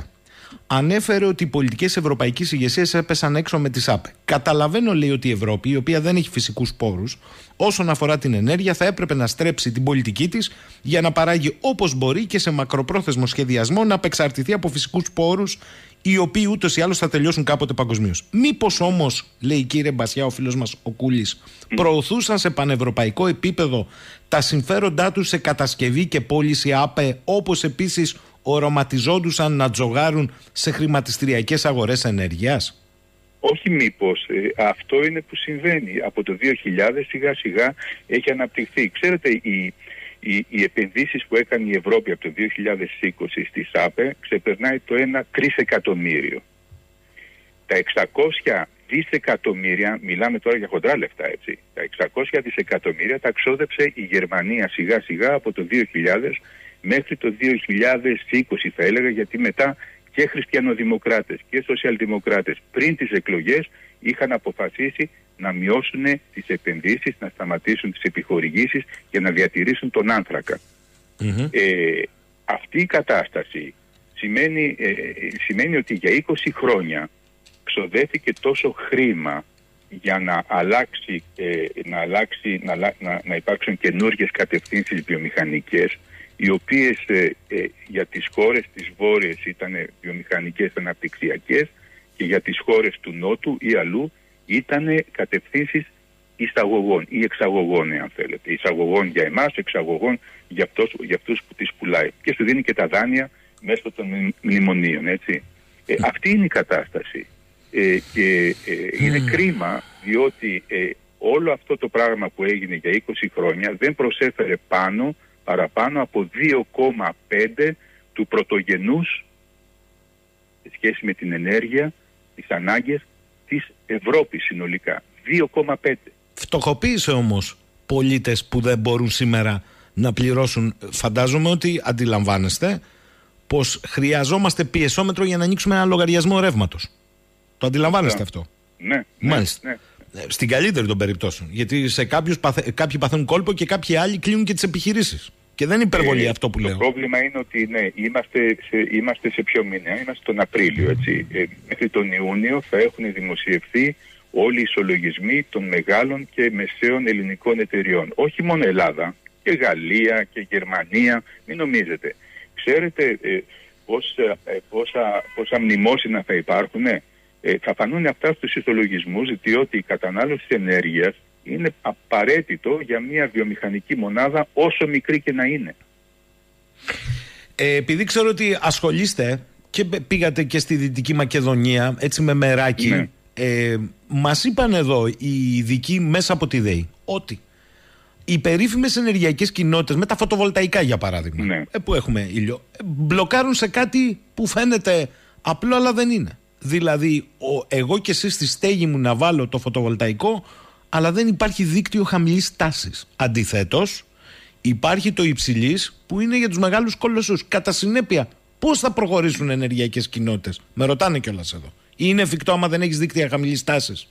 ανέφερε ότι οι πολιτικές ευρωπαϊκής ηγεσίας έπεσαν έξω με τις ΑΠΕ. Καταλαβαίνω, λέει, ότι η Ευρώπη, η οποία δεν έχει φυσικούς πόρους, όσον αφορά την ενέργεια, θα έπρεπε να στρέψει την πολιτική της για να παράγει όπως μπορεί και σε μακροπρόθεσμο σχεδιασμό να απεξαρτηθεί από φυσικούς πόρους, οι οποίοι ούτως ή άλλως θα τελειώσουν κάποτε παγκοσμίως. Μήπως όμως, λέει, κύριε Μπασιά, ο φίλος μας ο Κούλης, προωθούσαν σε πανευρωπαϊκό επίπεδο τα συμφέροντά τους σε κατασκευή και πώληση ΑΠΕ, όπως επίσης οραματιζόντουσαν να τζογάρουν σε χρηματιστηριακές αγορές ενέργειας? Όχι μήπως, ε, αυτό είναι που συμβαίνει. Από το δύο χιλιάδες σιγά σιγά έχει αναπτυχθεί. Ξέρετε, οι, οι, οι επενδύσεις που έκανε η Ευρώπη από το δύο χιλιάδες είκοσι στις ΑΠΕ ξεπερνάει το ένα τρισεκατομμύριο. Τα εξακόσια δισεκατομμύρια, μιλάμε τώρα για χοντρά λεφτά, έτσι, τα εξακόσια δισεκατομμύρια τα ξόδεψε η Γερμανία σιγά σιγά από το δύο χιλιάδες μέχρι το δύο χιλιάδες είκοσι, θα έλεγα, γιατί μετά και χριστιανοδημοκράτες και σοσιαλδημοκράτες πριν τις εκλογές είχαν αποφασίσει να μειώσουν τις επενδύσεις, να σταματήσουν τις επιχορηγήσεις και να διατηρήσουν τον άνθρακα. Mm-hmm. Ε, αυτή η κατάσταση σημαίνει, ε, σημαίνει ότι για είκοσι χρόνια ξοδέθηκε τόσο χρήμα για να αλλάξει, ε, να, αλλάξει να, να, να υπάρξουν καινούργιες κατευθύνσεις βιομηχανικές, οι οποίες ε, ε, για τις χώρες της Βόρειας ήταν βιομηχανικές αναπτυξιακές και για τις χώρες του Νότου ή αλλού ήταν κατευθύνσεις εισαγωγών ή εξαγωγών, αν θέλετε. Εισαγωγών για εμάς, εξαγωγών για, αυτός, για αυτούς που τις πουλάει. Και σου δίνει και τα δάνεια μέσω των μνημονίων, έτσι. Ε, αυτή είναι η κατάσταση. Ε, και ε, είναι mm. κρίμα, διότι ε, όλο αυτό το πράγμα που έγινε για είκοσι χρόνια δεν προσέφερε πάνω παραπάνω από δύο κόμμα πέντε του πρωτογενούς σε σχέση με την ενέργεια, τις ανάγκες της Ευρώπης συνολικά. δύο κόμμα πέντε. Φτωχοποίησε όμως πολίτες που δεν μπορούν σήμερα να πληρώσουν. Φαντάζομαι ότι αντιλαμβάνεστε πως χρειαζόμαστε πιεσόμετρο για να ανοίξουμε ένα λογαριασμό ρεύματος. Το αντιλαμβάνεστε yeah. αυτό? Ναι. Μάλιστα. Ναι. Στην καλύτερη των περιπτώσεων. Γιατί σε κάποιους παθε... κάποιοι παθαίνουν κόλπο και κάποιοι άλλοι κλείνουν και τις επιχειρήσεις. Και δεν είναι υπερβολή ε, αυτό που το λέω. Το πρόβλημα είναι ότι ναι, είμαστε, σε, είμαστε σε ποιο μήνα? Είμαστε τον Απρίλιο. Έτσι. Ε, μέχρι τον Ιούνιο θα έχουν δημοσιευθεί όλοι οι ισολογισμοί των μεγάλων και μεσαίων ελληνικών εταιριών. Όχι μόνο Ελλάδα, και Γαλλία και Γερμανία. Μην νομίζετε. Ξέρετε ε, πόσα, ε, πόσα, πόσα μνημόσυνα θα υπάρχουν? Ε, ε, θα φανούν αυτά στους ισολογισμούς, διότι η κατανάλωση ενέργειας είναι απαραίτητο για μια βιομηχανική μονάδα, όσο μικρή και να είναι. Ε, επειδή ξέρω ότι ασχολείστε και πήγατε και στη Δυτική Μακεδονία, έτσι με μεράκι, ναι. ε, μας είπαν εδώ οι ειδικοί μέσα από τη ΔΕΗ ότι οι περίφημες ενεργειακές κοινότητες με τα φωτοβολταϊκά, για παράδειγμα, ναι. ε, που έχουμε ήλιο, ε, μπλοκάρουν σε κάτι που φαίνεται απλό αλλά δεν είναι. Δηλαδή ο, εγώ και εσύ στη στέγη μου να βάλω το φωτοβολταϊκό, αλλά δεν υπάρχει δίκτυο χαμηλής τάσης. Αντιθέτως, υπάρχει το υψηλής που είναι για τους μεγάλους κολοσσούς. Κατά συνέπεια, πώς θα προχωρήσουν ενεργειακές κοινότητες? Με ρωτάνε κιόλας εδώ. Είναι εφικτό άμα δεν έχεις δίκτυα χαμηλής τάσης?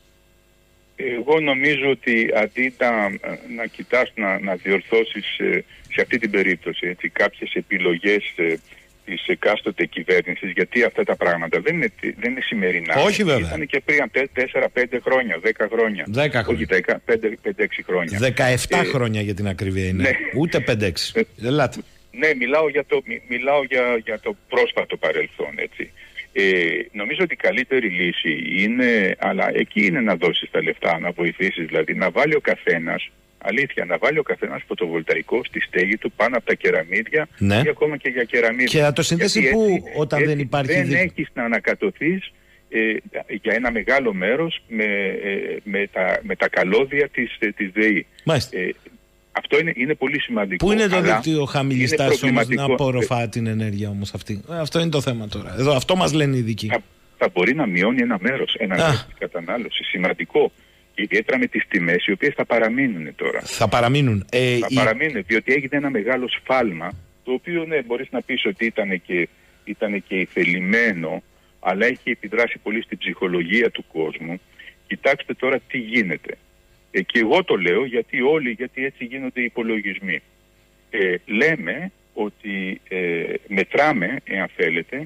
Εγώ νομίζω ότι αντί να, να κοιτάς να, να διορθώσεις σε αυτή την περίπτωση έτσι, κάποιες επιλογές της εκάστοτε κυβέρνησης, γιατί αυτά τα πράγματα δεν είναι, δεν είναι σημερινά. Όχι βέβαια. Ήταν και πριν τέσσερα πέντε χρόνια, δέκα χρόνια. δέκα χρόνια. Όχι δέκα, πέντε έξι χρόνια. δεκαεπτά ε, χρόνια για την ακρίβεια είναι. Ναι. Ούτε πέντε έξι. Ελάτε. Ναι, μιλάω για το, μιλάω για, για το πρόσφατο παρελθόν, έτσι. Ε, νομίζω ότι η καλύτερη λύση είναι, αλλά εκεί είναι να δώσεις τα λεφτά, να βοηθήσεις, δηλαδή να βάλει ο καθένας, αλήθεια, να βάλει ο καθένας φωτοβολταϊκό στη στέγη του πάνω από τα κεραμίδια, ναι. ή ακόμα και για κεραμίδια. Και να το συνδέσει πού έτσι, όταν έτσι, δεν υπάρχει δεν δίκτυο. έχεις να ανακατωθείς ε, για ένα μεγάλο μέρος με, ε, με, τα, με τα καλώδια της, ε, της ΔΕΗ. Ε, αυτό είναι, είναι πολύ σημαντικό. Πού είναι το δίκτυο χαμηλής τάσης όμως να απορροφά την ενέργεια όμως αυτή? Ε, αυτό είναι το θέμα τώρα. Εδώ, αυτό μας λένε οι ειδικοί. Θα, θα μπορεί να μειώνει ένα μέρος, ένα μέρος της κατανάλωσης. Σημαντικό. Ιδιαίτερα με τις τιμές οι οποίες θα παραμείνουν τώρα. Θα παραμείνουν. Ε, θα η... παραμείνουν, διότι έγινε ένα μεγάλο σφάλμα, το οποίο ναι, μπορείς να πεις ότι ήταν και, ήταν και ηθελημένο, αλλά έχει επιδράσει πολύ στην ψυχολογία του κόσμου. Κοιτάξτε τώρα τι γίνεται. Ε, και εγώ το λέω γιατί όλοι, γιατί έτσι γίνονται οι υπολογισμοί. Ε, λέμε ότι ε, μετράμε, εάν θέλετε,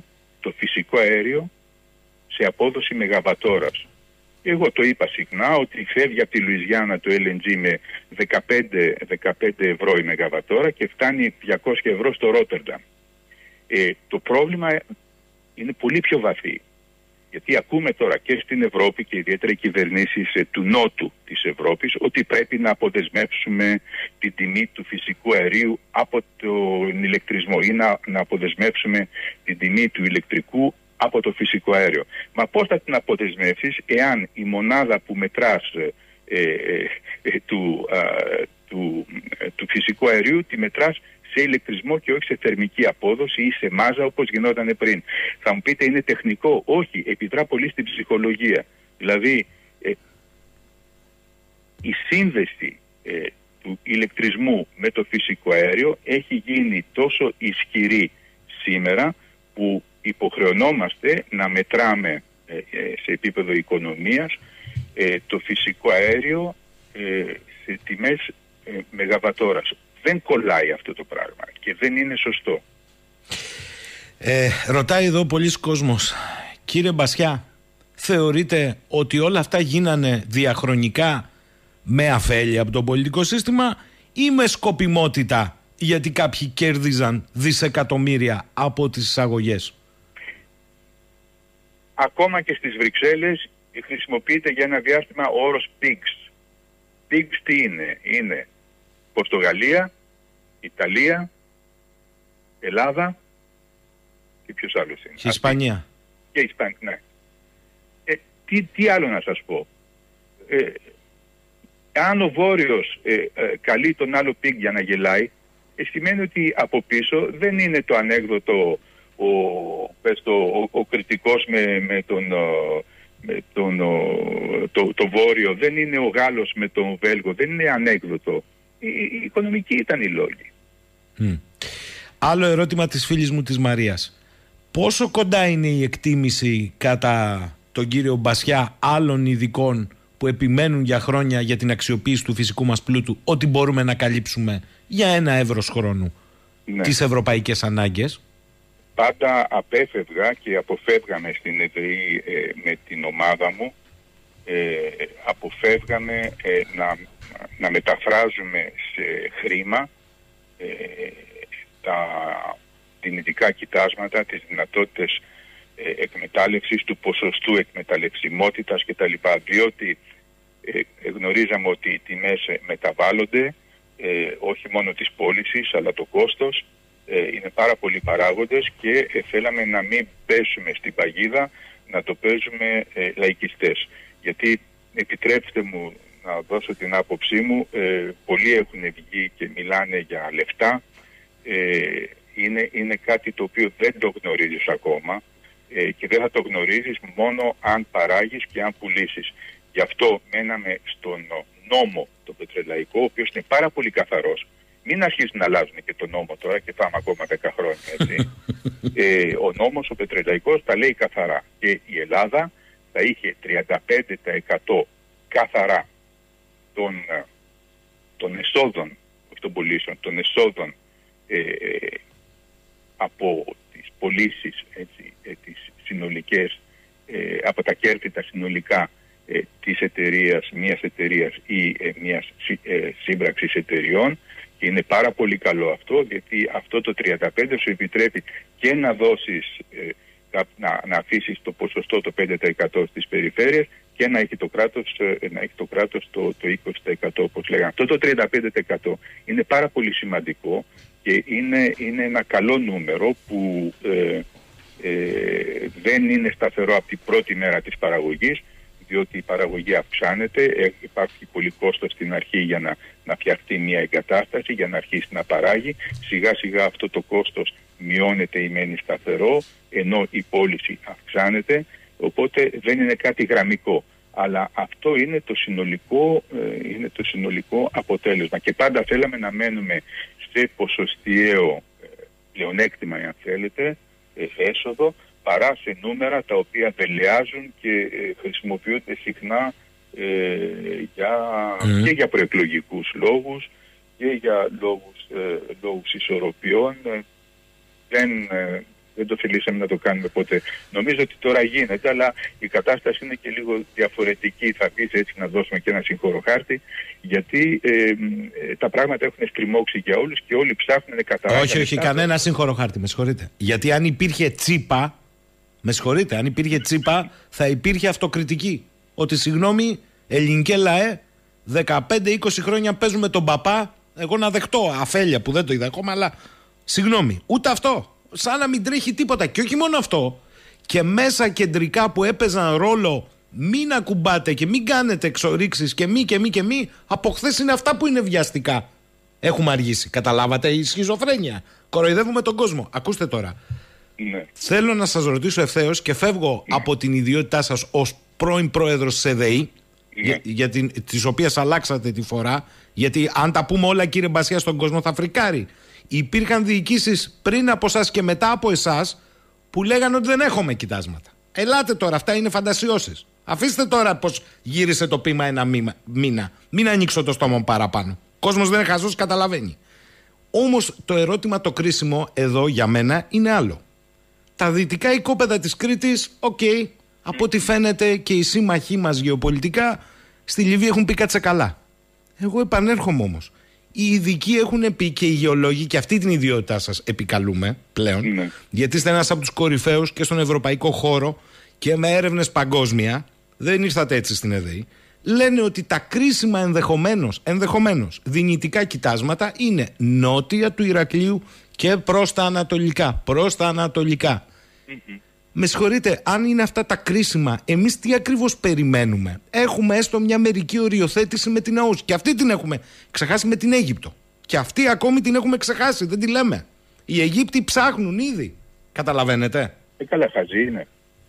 το φυσικό αέριο σε απόδοση μεγαβατόρας. Εγώ το είπα συχνά ότι φεύγει από τη Λουιζιάννα το ελ εν τζι με δεκαπέντε, δεκαπέντε ευρώ η μεγαβατόρα και φτάνει διακόσια ευρώ στο Ρότερνταμ. Ε, το πρόβλημα είναι πολύ πιο βαθύ. Γιατί ακούμε τώρα και στην Ευρώπη και ιδιαίτερα οι κυβερνήσεις ε, του νότου της Ευρώπης ότι πρέπει να αποδεσμεύσουμε την τιμή του φυσικού αερίου από τον ηλεκτρισμό ή να, να αποδεσμεύσουμε την τιμή του ηλεκτρικού από το φυσικό αέριο. Μα πώς θα την αποδεσμεύσεις εάν η μονάδα που μετράς ε, ε, ε, του, α, του, ε, του φυσικού αερίου τη μετράς σε ηλεκτρισμό και όχι σε θερμική απόδοση ή σε μάζα όπως γινόταν πριν. Θα μου πείτε είναι τεχνικό. Όχι, επιδρά πολύ στην ψυχολογία. Δηλαδή ε, η σύνδεση ε, του ηλεκτρισμού με το φυσικό αέριο έχει γίνει τόσο ισχυρή σήμερα που υποχρεωνόμαστε να μετράμε ε, ε, σε επίπεδο οικονομίας ε, το φυσικό αέριο ε, σε τιμές ε, μεγαβατόρας. Δεν κολλάει αυτό το πράγμα και δεν είναι σωστό. Ε, ρωτάει εδώ πολλοί κόσμος, κύριε Μπασιά, θεωρείτε ότι όλα αυτά γίνανε διαχρονικά με αφέλεια από το πολιτικό σύστημα ή με σκοπιμότητα γιατί κάποιοι κέρδιζαν δισεκατομμύρια από τις εισαγωγές? Ακόμα και στις Βρυξέλλες χρησιμοποιείται για ένα διάστημα ο όρος pigs. Pigs τι είναι? Είναι Πορτογαλία, Ιταλία, Ελλάδα και ποιος άλλος είναι? Και Ισπανία. Και Ισπανία, ναι. Ε, τι, τι άλλο να σας πω. Ε, αν ο Βόρειος ε, ε, καλεί τον άλλο πιγκ για να γελάει, ε, σημαίνει ότι από πίσω δεν είναι το ανέκδοτο ο, πες το, ο, ο κριτικός με, με τον... με τον το, το Βόρειο, δεν είναι ο Γάλλος με τον Βέλγο, δεν είναι ανέκδοτο. Η, η οικονομική ήταν η λόγη. Mm. Άλλο ερώτημα της φίλης μου της Μαρίας. Πόσο κοντά είναι η εκτίμηση κατά τον κύριο Μπασιά άλλων ειδικών που επιμένουν για χρόνια για την αξιοποίηση του φυσικού μας πλούτου ότι μπορούμε να καλύψουμε για ένα εύρος χρόνου ναι. τις ευρωπαϊκές ανάγκες? Πάντα απέφευγα και αποφεύγαμε στην ΕΔΕΗ ε, με την ομάδα μου ε, αποφεύγαμε ε, να, να μεταφράζουμε σε χρήμα ε, τα δυνητικά κοιτάσματα, τις δυνατότητες ε, εκμετάλλευσης, του ποσοστού εκμεταλλευσιμότητας κτλ. Διότι ε, γνωρίζαμε ότι οι τιμές μεταβάλλονται, ε, όχι μόνο της πώλησης αλλά το κόστος. Ε, είναι πάρα πολλοί παράγοντες και ε, θέλαμε να μην πέσουμε στην παγίδα, να το παίζουμε ε, λαϊκιστές. Γιατί επιτρέψτε μου να δώσω την άποψή μου, ε, πολλοί έχουν βγει και μιλάνε για λεφτά. Ε, είναι, είναι κάτι το οποίο δεν το γνωρίζεις ακόμα ε, και δεν θα το γνωρίζεις μόνο αν παράγεις και αν πουλήσεις. Γι' αυτό μέναμε στον νόμο το πετρελαϊκό, ο οποίος είναι πάρα πολύ καθαρός. Μην αρχίσουν να αλλάζουν και τον νόμο τώρα και πάμε ακόμα δέκα χρόνια, έτσι. ε, ο νόμος ο πετρελαϊκός τα λέει καθαρά και η Ελλάδα θα είχε τριάντα πέντε τοις εκατό καθαρά των, των εσόδων, όχι των πωλήσεων, των εσόδων ε, ε, από τις πωλήσεις, έτσι, ε, τις συνολικές, ε, από τα κέρδη τα συνολικά ε, της εταιρείας, μιας εταιρείας ή ε, μιας ε, σύμπραξης εταιριών. Και είναι πάρα πολύ καλό αυτό, γιατί αυτό το τριάντα πέντε σου επιτρέπει και να δώσεις, ε, να, να αφήσεις το ποσοστό το πέντε τοις εκατό στις περιφέρειες και να έχει το κράτος, ε, να έχει το, κράτος το, το είκοσι τοις εκατό όπως λέγανε. Αυτό το τριάντα πέντε τοις εκατό είναι πάρα πολύ σημαντικό και είναι, είναι ένα καλό νούμερο που ε, ε, δεν είναι σταθερό από την πρώτη μέρα της παραγωγής, διότι η παραγωγή αυξάνεται, υπάρχει πολύ κόστος στην αρχή για να, να φτιαχτεί μια εγκατάσταση, για να αρχίσει να παράγει. Σιγά σιγά αυτό το κόστος μειώνεται ή μένει σταθερό, ενώ η πώληση αυξάνεται, οπότε δεν είναι κάτι γραμμικό. Αλλά αυτό είναι το συνολικό, ε, είναι το συνολικό αποτέλεσμα. Και πάντα θέλαμε να μένουμε σε ποσοστιαίο ε, πλεονέκτημα, αν θέλετε, ε, έσοδο, παρά σε νούμερα τα οποία δελεάζουν και ε, χρησιμοποιούνται συχνά ε, για, mm. και για προεκλογικούς λόγους και για λόγους, ε, λόγους ισορροπιών. Ε, δεν, ε, δεν το θελήσαμε να το κάνουμε ποτέ. Νομίζω ότι τώρα γίνεται, αλλά η κατάσταση είναι και λίγο διαφορετική. Θα πεις έτσι να δώσουμε και ένα συγχωροχάρτη, γιατί ε, ε, τα πράγματα έχουν στριμώξει για όλους και όλοι ψάχνουν κατά. Όχι, όχι, κανένα συγχωροχάρτη, με συγχωρείτε. Γιατί αν υπήρχε τσίπα, με συγχωρείτε, αν υπήρχε τσίπα, θα υπήρχε αυτοκριτική. Ότι συγγνώμη, ελληνικέ λαέ, δεκαπέντε είκοσι χρόνια παίζουμε τον παπά. Εγώ να δεχτώ αφέλεια που δεν το είδα ακόμα, αλλά συγγνώμη, ούτε αυτό. Σαν να μην τρέχει τίποτα. Και όχι μόνο αυτό, και μέσα κεντρικά που έπαιζαν ρόλο μην ακουμπάτε και μην κάνετε εξορίξεις και μη και μη και μη, από χθες είναι αυτά που είναι βιαστικά. Έχουμε αργήσει. Καταλάβατε, η σχιζοφρένεια. Κοροϊδεύουμε τον κόσμο. Ακούστε τώρα. Ναι. Θέλω να σας ρωτήσω ευθέως και φεύγω ναι. από την ιδιότητά σας ως πρώην πρόεδρος της ΕΔΕΗ, ναι. για, για την, της οποίας αλλάξατε τη φορά, γιατί αν τα πούμε όλα, κύριε Μπασιά, στον κόσμο θα φρικάρει. Υπήρχαν διοικήσεις πριν από εσάς και μετά από εσάς που λέγανε ότι δεν έχουμε κοιτάσματα. Ελάτε τώρα, αυτά είναι φαντασιώσεις. Αφήστε τώρα πως γύρισε το πείμα ένα μήνα. Μην ανοίξω το στόμα μου παραπάνω. Ο κόσμος δεν είναι χαζός, καταλαβαίνει. Όμως το ερώτημα το κρίσιμο εδώ για μένα είναι άλλο. Τα δυτικά οικόπεδα της Κρήτης, οκ, okay, από ό,τι φαίνεται και οι σύμμαχοί μας γεωπολιτικά στη Λιβύη έχουν πει κάτσε καλά. Εγώ επανέρχομαι όμως. Οι ειδικοί έχουν πει και οι γεωλόγοι, και αυτή την ιδιότητά σας επικαλούμε πλέον, ναι. γιατί είστε ένας από τους κορυφαίους και στον ευρωπαϊκό χώρο και με έρευνες παγκόσμια, δεν ήρθατε έτσι στην ΕΔΕΗ, λένε ότι τα κρίσιμα ενδεχομένως, ενδεχομένως δυνητικά κοιτάσματα είναι νότια του Ηρακλείου και προς τα ανατολικά. Προς τα ανατολικά. Mm-hmm. Με συγχωρείτε, αν είναι αυτά τα κρίσιμα, εμείς τι ακριβώς περιμένουμε? Έχουμε έστω μια μερική οριοθέτηση με την ΑΟΣ. Και αυτή την έχουμε ξεχάσει με την Αίγυπτο. Και αυτή ακόμη την έχουμε ξεχάσει, δεν τη λέμε. Οι Αιγύπτιοι ψάχνουν ήδη. Καταλαβαίνετε. Ε, καλά, χαζί είναι.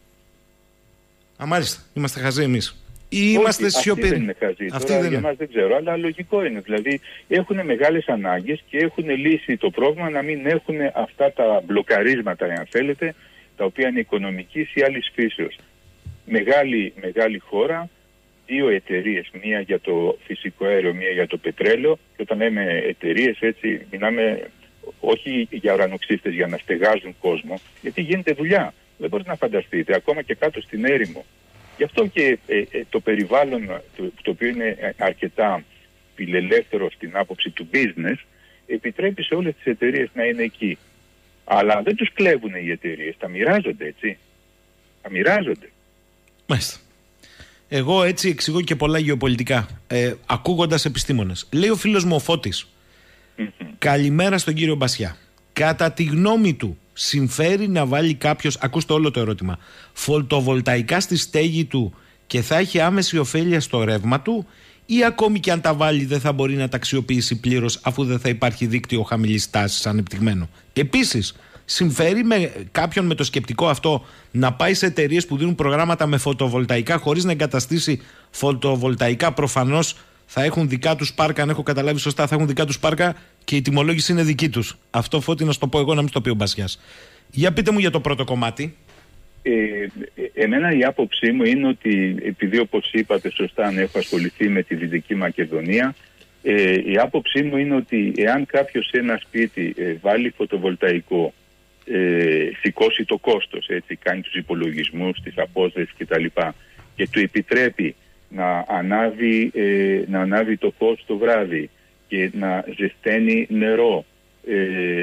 Α, μάλιστα. Είμαστε χαζοί εμείς. Ή είμαστε σιωπηροί? Αυτή δεν είναι χαζί. Αυτή Τώρα, δεν για είναι. Μας δεν ξέρω, αλλά λογικό είναι. Δηλαδή έχουν μεγάλες ανάγκες και έχουν λύσει το πρόβλημα να μην έχουν αυτά τα μπλοκαρίσματα, αν θέλετε, τα οποία είναι οικονομικής ή άλλης φύσεως. Μεγάλη, μεγάλη χώρα, δύο εταιρείες, μία για το φυσικό αέριο, μία για το πετρέλαιο, και όταν λέμε εταιρείες έτσι, μιλάμε όχι για ουρανοξύστες για να στεγάζουν κόσμο, γιατί γίνεται δουλειά. Δεν μπορείτε να φανταστείτε, ακόμα και κάτω στην έρημο. Γι' αυτό και ε, ε, το περιβάλλον, το, το οποίο είναι αρκετά φιλελεύθερο στην άποψη του business, επιτρέπει σε όλες τις εταιρείες να είναι εκεί. Αλλά δεν τους κλέβουν οι εταιρείες, τα μοιράζονται, έτσι. Τα μοιράζονται. Μάλιστα. Εγώ έτσι εξηγώ και πολλά γεωπολιτικά, ε, ακούγοντας επιστήμονες. Λέει ο φίλος μου ο Φώτης, mm-hmm. καλημέρα στον κύριο Μπασιά. Κατά τη γνώμη του, συμφέρει να βάλει κάποιος, ακούστε όλο το ερώτημα, φωτοβολταϊκά στη στέγη του και θα έχει άμεση ωφέλεια στο ρεύμα του, ή ακόμη και αν τα βάλει δεν θα μπορεί να τα αξιοποιήσει πλήρως, αφού δεν θα υπάρχει δίκτυο χαμηλής τάσης ανεπτυγμένο? Επίσης, συμφέρει με κάποιον με το σκεπτικό αυτό να πάει σε εταιρείες που δίνουν προγράμματα με φωτοβολταϊκά χωρίς να εγκαταστήσει φωτοβολταϊκά? Προφανώς θα έχουν δικά τους πάρκα, αν έχω καταλάβει σωστά, θα έχουν δικά τους πάρκα και η τιμολόγηση είναι δική τους. Αυτό, Φώτη, να σου το πω εγώ, να μην στο πει ο Μπασιάς. Για πείτε μου για το πρώτο κομμάτι. Ε, εμένα η άποψή μου είναι ότι, επειδή όπως είπατε σωστά, αν έχω ασχοληθεί με τη Δυτική Μακεδονία, ε, η άποψή μου είναι ότι εάν κάποιος σε ένα σπίτι ε, βάλει φωτοβολταϊκό, ε, σηκώσει το κόστος, έτσι, κάνει τους υπολογισμούς, τις απόδοσεις κτλ. Και του επιτρέπει να ανάβει, ε, να ανάβει το φως το βράδυ και να ζεσταίνει νερό, ε,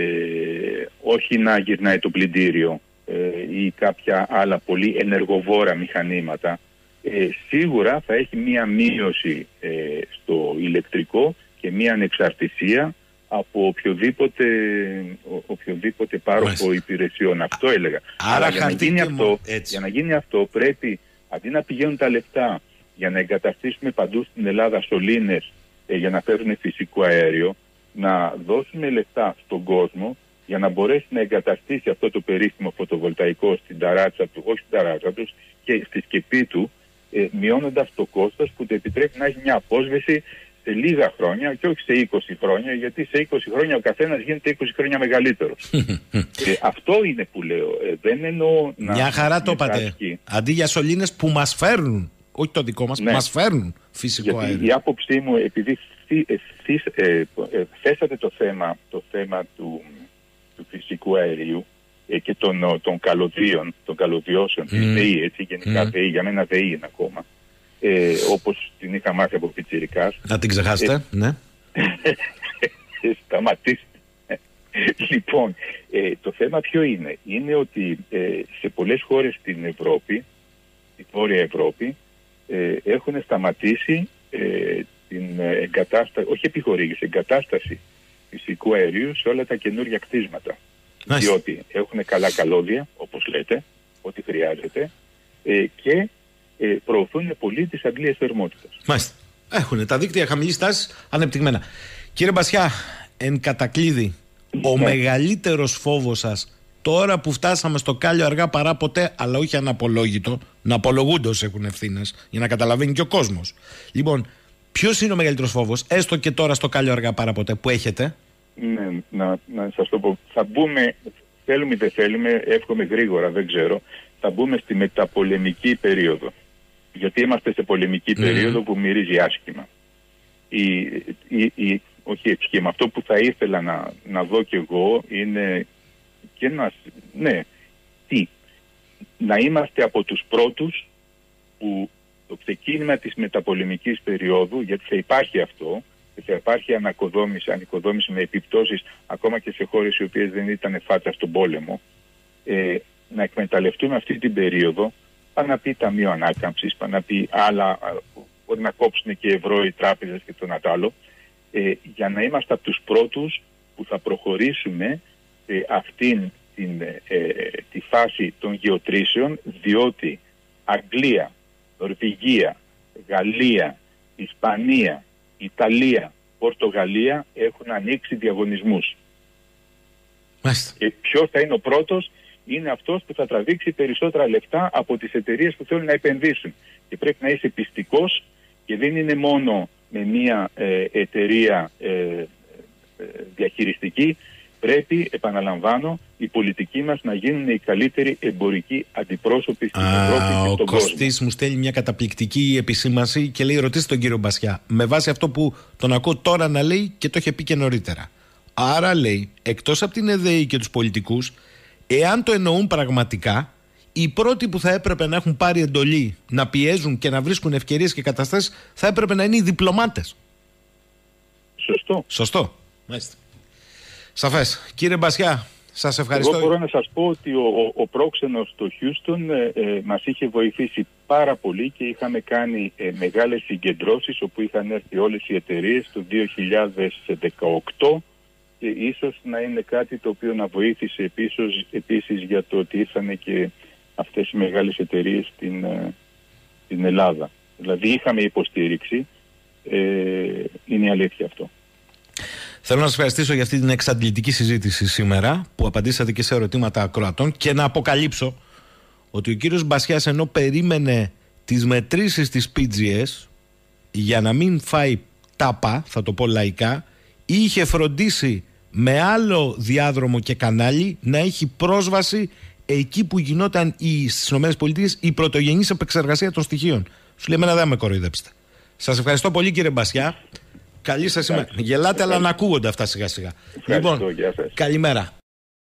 όχι να γυρνάει το πλυντήριο ή κάποια άλλα πολύ ενεργοβόρα μηχανήματα, ε, σίγουρα θα έχει μία μείωση ε, στο ηλεκτρικό και μία ανεξαρτησία από οποιοδήποτε, ο, οποιοδήποτε πάροχο Μάλιστα. υπηρεσιών. Αυτό έλεγα. Άρα για, να γίνει αυτό, για να γίνει αυτό πρέπει, αντί να πηγαίνουν τα λεφτά για να εγκαταστήσουμε παντού στην Ελλάδα σωλήνες ε, για να φέρουν φυσικό αέριο, να δώσουμε λεφτά στον κόσμο για να μπορέσει να εγκαταστήσει αυτό το περίφημο φωτοβολταϊκό στην ταράτσα του, όχι στην ταράτσα του, και στη σκεπή του, ε, μειώνοντας το κόστος που του επιτρέπει να έχει μια απόσβεση σε λίγα χρόνια και όχι σε είκοσι χρόνια, γιατί σε είκοσι χρόνια ο καθένας γίνεται είκοσι χρόνια μεγαλύτερος. ε, αυτό είναι που λέω. Ε, δεν εννοώ να... Μια χαρά το είπατε. Αντί για σωλήνες που μας φέρνουν, όχι το δικό μας, ναι. μας φέρνουν φυσικό γιατί αέριο. Η άποψή μου, επειδή θύ, ε, θύ, ε, ε, θέσατε το θέμα, το θέμα του... του φυσικού αερίου, ε, και των, των καλωδίων, των καλωδιώσεων, mm. της ΔΕΗ, έτσι, γενικά mm. ΔΕΗ, για μένα ΔΕΗ είναι ακόμα, ε, όπως την είχα μάθει από πιτσιρικάς. Να την ξεχάσετε, ε, ναι. Σταματήστε. Λοιπόν, ε, το θέμα ποιο είναι? Είναι ότι ε, σε πολλές χώρες στην Ευρώπη, στη Βόρεια Ευρώπη, ε, έχουν σταματήσει ε, την εγκατάσταση, όχι επιχορήγηση, εγκατάσταση φυσικού αερίου σε όλα τα καινούργια κτίσματα. Nice. Διότι έχουν καλά καλώδια, όπως λέτε, ό,τι χρειάζεται, ε, και ε, προωθούν πολύ τις αντλίες θερμότητας. Μάλιστα. Έχουν τα δίκτυα χαμηλής τάσης ανεπτυγμένα. Κύριε Μπασιά, εν κατακλείδη, ο ναι. μεγαλύτερος φόβος σας τώρα που φτάσαμε στο κάλιο αργά παρά ποτέ, αλλά όχι αναπολόγητο, να απολογούνται όσοι έχουν ευθύνες, για να καταλαβαίνει και ο κόσμος. Λοιπόν, ποιος είναι ο μεγαλύτερος φόβος, έστω και τώρα στο κάλιο αργά παρά ποτέ, που έχετε? Ναι, να, να σας το πω. Θα μπούμε, θέλουμε ή δεν θέλουμε, εύχομαι γρήγορα, δεν ξέρω, θα μπούμε στη μεταπολεμική περίοδο. Γιατί είμαστε σε πολεμική mm. περίοδο που μυρίζει άσχημα. Η, η, η, όχι άσχημα. Αυτό που θα ήθελα να, να δω κι εγώ είναι και να, ναι, τι, να είμαστε από τους πρώτους που το ξεκίνημα της μεταπολεμικής περίοδου, γιατί θα υπάρχει αυτό, και θα υπάρχει ανακοδόμηση, ανοικοδόμηση με επιπτώσεις ακόμα και σε χώρες οι οποίες δεν ήταν φάτσα στον πόλεμο, ε, να εκμεταλλευτούμε αυτή την περίοδο, πάνε να πει Ταμείο Ανάκαμψης, πάνε να πει άλλα, μπορεί να κόψουν και ευρώ οι τράπεζες και το άλλο, ε, για να είμαστε από τους πρώτους που θα προχωρήσουμε ε, αυτήν την, ε, τη φάση των γεωτρήσεων, διότι Αγγλία, Νορβηγία, Γαλλία, Ισπανία, Ιταλία, Πορτογαλία έχουν ανοίξει διαγωνισμούς. Μάλιστα. Και ποιος θα είναι ο πρώτος? Είναι αυτός που θα τραβήξει περισσότερα λεφτά από τις εταιρείες που θέλουν να επενδύσουν. Και πρέπει να είσαι πιστικός, και δεν είναι μόνο με μια ε, εταιρεία ε, ε, διαχειριστική. Πρέπει, επαναλαμβάνω, οι πολιτικοί μας να γίνουν οι καλύτεροι εμπορικοί αντιπρόσωποι στην Ευρώπη και στον κόσμο. Ο Κωστής μου στέλνει μια καταπληκτική επισήμανση και λέει: ρωτήστε τον κύριο Μπασιά, με βάση αυτό που τον ακούω τώρα να λέει και το είχε πει και νωρίτερα. Άρα λέει, εκτός από την ΕΔΕΗ και τους πολιτικούς, εάν το εννοούν πραγματικά, οι πρώτοι που θα έπρεπε να έχουν πάρει εντολή να πιέζουν και να βρίσκουν ευκαιρίες και καταστάσεις θα έπρεπε να είναι οι διπλωμάτες. Σωστό. Σωστό. Μάλιστα. Σαφές. Κύριε Μπασιά, σας ευχαριστώ. Εγώ μπορώ να σας πω ότι ο, ο, ο πρόξενος στο Χιούστον ε, ε, μας είχε βοηθήσει πάρα πολύ και είχαμε κάνει ε, μεγάλες συγκεντρώσεις όπου είχαν έρθει όλες οι εταιρείες το δύο χιλιάδες δεκαοκτώ και ίσως να είναι κάτι το οποίο να βοήθησε επίσης, επίσης για το ότι ήρθαν και αυτές οι μεγάλες εταιρείες στην, ε, στην Ελλάδα. Δηλαδή είχαμε υποστήριξη, ε, είναι η αλήθεια αυτό. Θέλω να σας ευχαριστήσω για αυτή την εξαντλητική συζήτηση σήμερα που απαντήσατε και σε ερωτήματα ακροατών και να αποκαλύψω ότι ο κύριος Μπασιάς, ενώ περίμενε τις μετρήσεις της πι τζι ες για να μην φάει τάπα, θα το πω λαϊκά, είχε φροντίσει με άλλο διάδρομο και κανάλι να έχει πρόσβαση εκεί που γινόταν η, στις ΗΠΑ η πρωτογενής επεξεργασία των στοιχείων. Σου λέει: εμένα δεν με κοροϊδέψετε. Σας ευχαριστώ πολύ, κύριε Μπασιά. Καλή σας ημέρα. Γελάτε, αλλά να ακούγονται αυτά σιγά σιγά. Λοιπόν, καλημέρα.